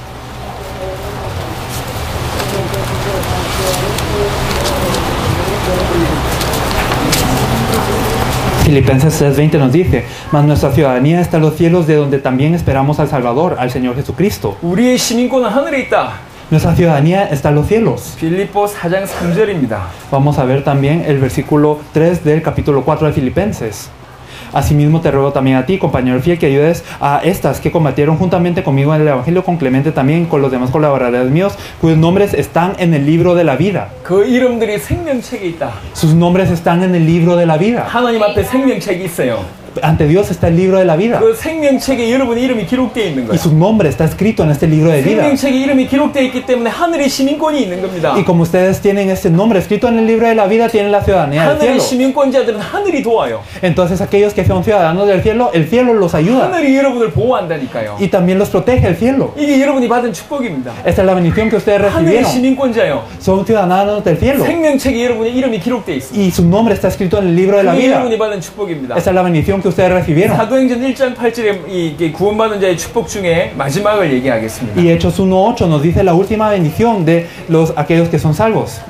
Filipenses 3:20 nos dice, mas nuestra ciudadanía está en los cielos, de donde también esperamos al Salvador, al Señor Jesucristo. 우리의 시민권은 하늘에 있다. Nuestra ciudadanía está en los cielos. 빌립보 4장 3절입니다. Vamos a ver también el versículo 3 del capítulo 4 de Filipenses. Asimismo te ruego también a ti, compañero fiel, que ayudes a estas que combatieron juntamente conmigo en el Evangelio, con Clemente también, con los demás colaboradores míos, cuyos nombres están en el libro de la vida. 그 이름들이 생명책에 있다. Sus nombres están en el libro de la vida. 하나님 앞에 생명책이 있어요. Ante Dios está el libro de la vida. 그 생명책에 여러분의 이름이 기록되어 있는 Y 거예요. su nombre está escrito en este libro de vida. 생명책에 이름이 기록되어 있기 때문에 하늘의 시민권이 있는 겁니다. Y como ustedes tienen este nombre escrito en el libro de la vida, tienen la ciudadanía del 하늘의 cielo. 시민권자들은 하늘이 도와요. Entonces aquellos que son ciudadanos del cielo, el cielo los ayuda. 하늘이 여러분을 보호한다니까요. Y también los protege el cielo. 이게 여러분이 받은 축복입니다. Esta es la bendición que ustedes 하늘의 recibieron. 시민권자요. Son ciudadanos del cielo. 생명책에 여러분의 이름이 기록되어 있습니다. Y su nombre está escrito en el libro de la 그게 vida. 여러분이 받은 축복입니다. Esta es la bendición que ustedes recibieron. 사도행전 1장 8절에 이 구원받은 자의 축복 중에 마지막을 얘기하겠습니다. Y Hechos 1.8 nos dice la última bendición de aquellos que son salvos.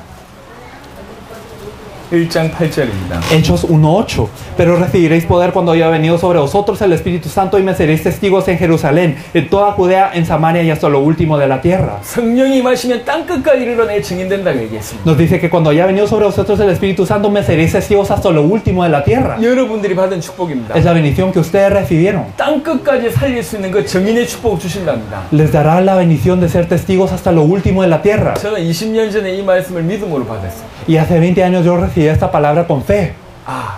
1장 8절입니다. Hechos 1.8. Pero recibiréis poder cuando haya venido sobre vosotros el Espíritu Santo y me seréis testigos en Jerusalén, en toda Judea, en Samaria y hasta lo último de la tierra. 성령이 임하시면 땅끝까지 이르러내 증인된다고 얘기했습니다. Nos dice que cuando haya venido sobre vosotros el Espíritu Santo me seréis testigos hasta lo último de la tierra. 여러분들이 받은 축복입니다. Es la bendición que ustedes recibieron. 땅끝까지 살릴 수 있는 그 증인의 축복을 주신답니다. Les dará la bendición de ser testigos hasta lo último de la tierra. 저는 20년 전에 이 말씀을 믿음으로 받았어요. Y hace 20 años yo recibí esta palabra con fe. 아,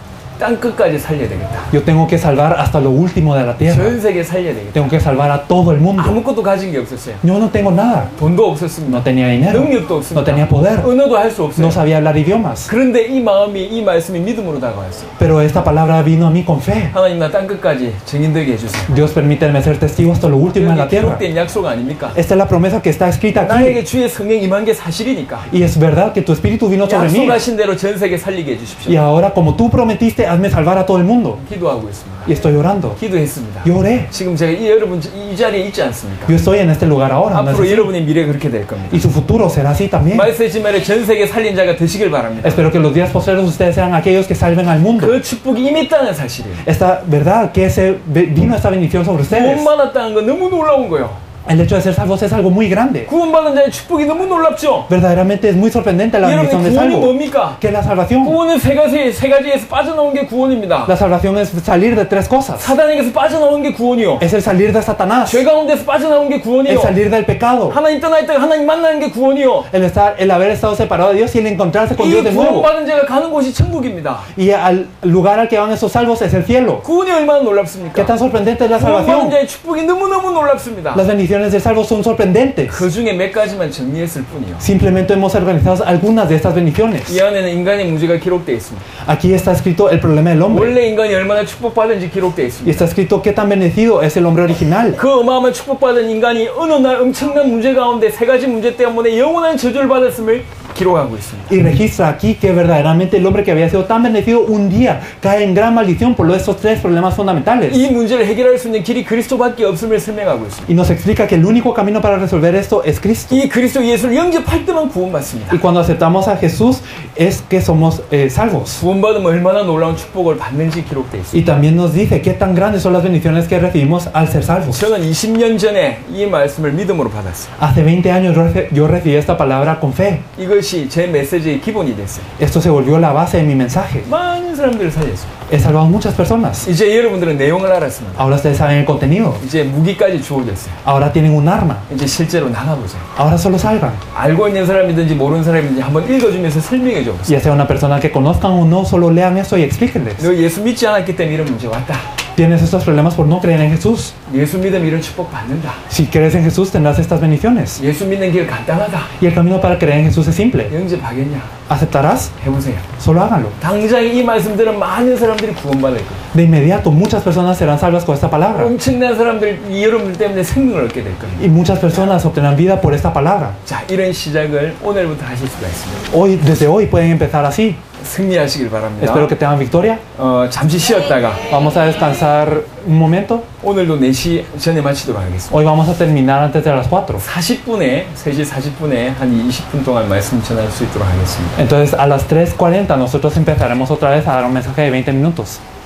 땅끝까지 살려야 되겠다. Yo tengo que salvar hasta lo último de la tierra. 전 세계 살려야 되겠다. Tengo que salvar a todo el mundo. 아무것도 가진 게 없었어요. Yo no tengo nada. 돈도 없었습니다. No tenía dinero. 능력도 No 없습니다. tenía poder. 언어도 할 수 없어요. No sabía hablar idiomas. 그런데 이 마음이, 이 말씀이 믿음으로 다가왔어요. Pero esta palabra vino a mí con fe. 하나님 나 땅끝까지 증인되게 해주세요. Dios permíteme ser testigo hasta lo último de la 여기 tierra. 기록된 약속 아닙니까? Esta es la promesa que está escrita 나에게 aquí. 주의 성령 임한 게 사실이니까 Y es verdad que tu espíritu vino sobre mí. 약속하신 대로 전 세계 살리게 해주십시오. Y ahora, como tú prometiste, hazme salvar a todo el mundo. 기도하고 있습니다. Y estoy orando. 기도했습니다. Yo oré. 지금 제가 여러분 이 자리에 있지 않습니까? Yo estoy en este lugar ahora. ¿No es 앞으로 así? 여러분의 미래 그렇게 될 겁니다. Y su futuro será así también. 말씀하신 말에 전 세계 살린 자가 되시길 바랍니다. Espero que los días posteriores ustedes sean aquellos que salven al mundo. 그 축복이 임했다는 사실이에요. Esta verdad que vino esta bendición sobre ustedes. 구원받았다는 건 너무 놀라운 거예요. El hecho de ser salvos es algo muy grande. 구원받은 자의 축복이 너무 놀랍죠? Verdaderamente es muy sorprendente la bendición 여러분 de 구원이 salvo. 뭡니까? ¿Qué es la salvación? 구원은 세 가지에서 빠져나온 게 구원입니다. La salvación es salir de tres cosas. 사단에게서 빠져나온 게 구원이요. Es el salir de Satanás. 죄 가운데서 빠져나온 게 구원이요. El salir del pecado. 하나님 떠나 있다가 하나님 만나는 게 구원이요. El haber estado separado de Dios y el encontrarse con 이 Dios de nuevo. 구원받은 자가 가는 곳이 천국입니다. Y al lugar al que van esos salvos es el cielo. 구원이 얼마나 ¿Qué 놀랍습니까? tan sorprendente es la 구원받은 salvación? 자의 축복이 너무너무 놀랍습니다. Las bendiciones del salvo son sorprendentes. 그 중에 몇 가지만 정리했을 뿐이요. Simplemente hemos organizado algunas de estas bendiciones. 이 안에는 인간의 문제가 기록되어 있습니다. Aquí está escrito el problema del hombre. 원래 인간이 얼마나 축복받은지 기록되어 Y 있습니다. está escrito qué tan bendecido es el hombre original. 그 어마어마한 축복받은 인간이 어느 날 엄청난 문제 가운데 세 가지 문제 때문에 영원한 저주를 받았음을 기록하고 있습니다. Y registra aquí que verdaderamente el hombre que había sido tan bendecido un día cae en gran maldición por estos tres problemas fundamentales. 이 문제를 해결할 수 있는 길이 그리스도밖에 없음을 설명하고 있습니다. Y nos explica que el único camino para resolver esto es Cristo. 이 그리스도 예수를 영접할 때만 구원받습니다. Y cuando aceptamos a Jesús es que somos salvos. 구원받으면 얼마나 놀라운 축복을 받는지 기록되어 있습니다. Y también nos dice qué tan grandes son las bendiciones que recibimos al ser salvos. 저는 20년 전에 이 말씀을 믿음으로 받았어요. Hace 20 años yo recibí esta palabra con fe. 이것이 제 메시지의 기본이 됐어요. Esto se volvió la base de mi mensaje. 많은 사람들을 살렸어요. He salvado a muchas personas. 이제 여러분들은 내용을 알았습니다. Ahora ustedes saben el contenido. 이제 무기까지 주어졌어요. Ahora tienen un arma. 이제 실제로 나가보세요. Ahora solo salgan. 알고 있는 사람이든지 모르는 사람이든지 한번 읽어주면서 설명해 줘 보세요. Ya sea una persona que conozcan o no, solo lean eso y explíquenles. 너 예수 믿지 않았기 때문에 이런 문제 왔다. Tienes estos problemas por no creer en Jesús. 예수 믿으면 이런 축복 받는다. Si crees en Jesús tendrás estas bendiciones. 예수 믿는 길 간단하다. Y el camino para creer en Jesús es simple. 영접하겠냐? ¿Aceptarás? 해보세요. Solo háganlo. 당장 이 말씀들은 많은 사람들이 구원받을 거예요. De inmediato muchas personas serán salvas con esta palabra. 엄청난 사람들, 여러분들 때문에 생명을 얻게 될 겁니다. Y muchas personas obtendrán vida por esta palabra. 자, 이런 시작을 오늘부터 하실 수가 있습니다. Desde hoy pueden empezar así. 승리하시길 바랍니다. Espero que tengan victoria. 잠시 쉬었다가 Vamos a descansar un momento. 오늘도 4시 전에 마치도록 하겠습니다. Hoy vamos a terminar antes de las 4. 40분에, 3시 40분에 한 20분 동안 말씀 전할 수 있도록 하겠습니다. Entonces a las 3:40 nosotros empezaremos otra vez a dar un mensaje de 20 minutos.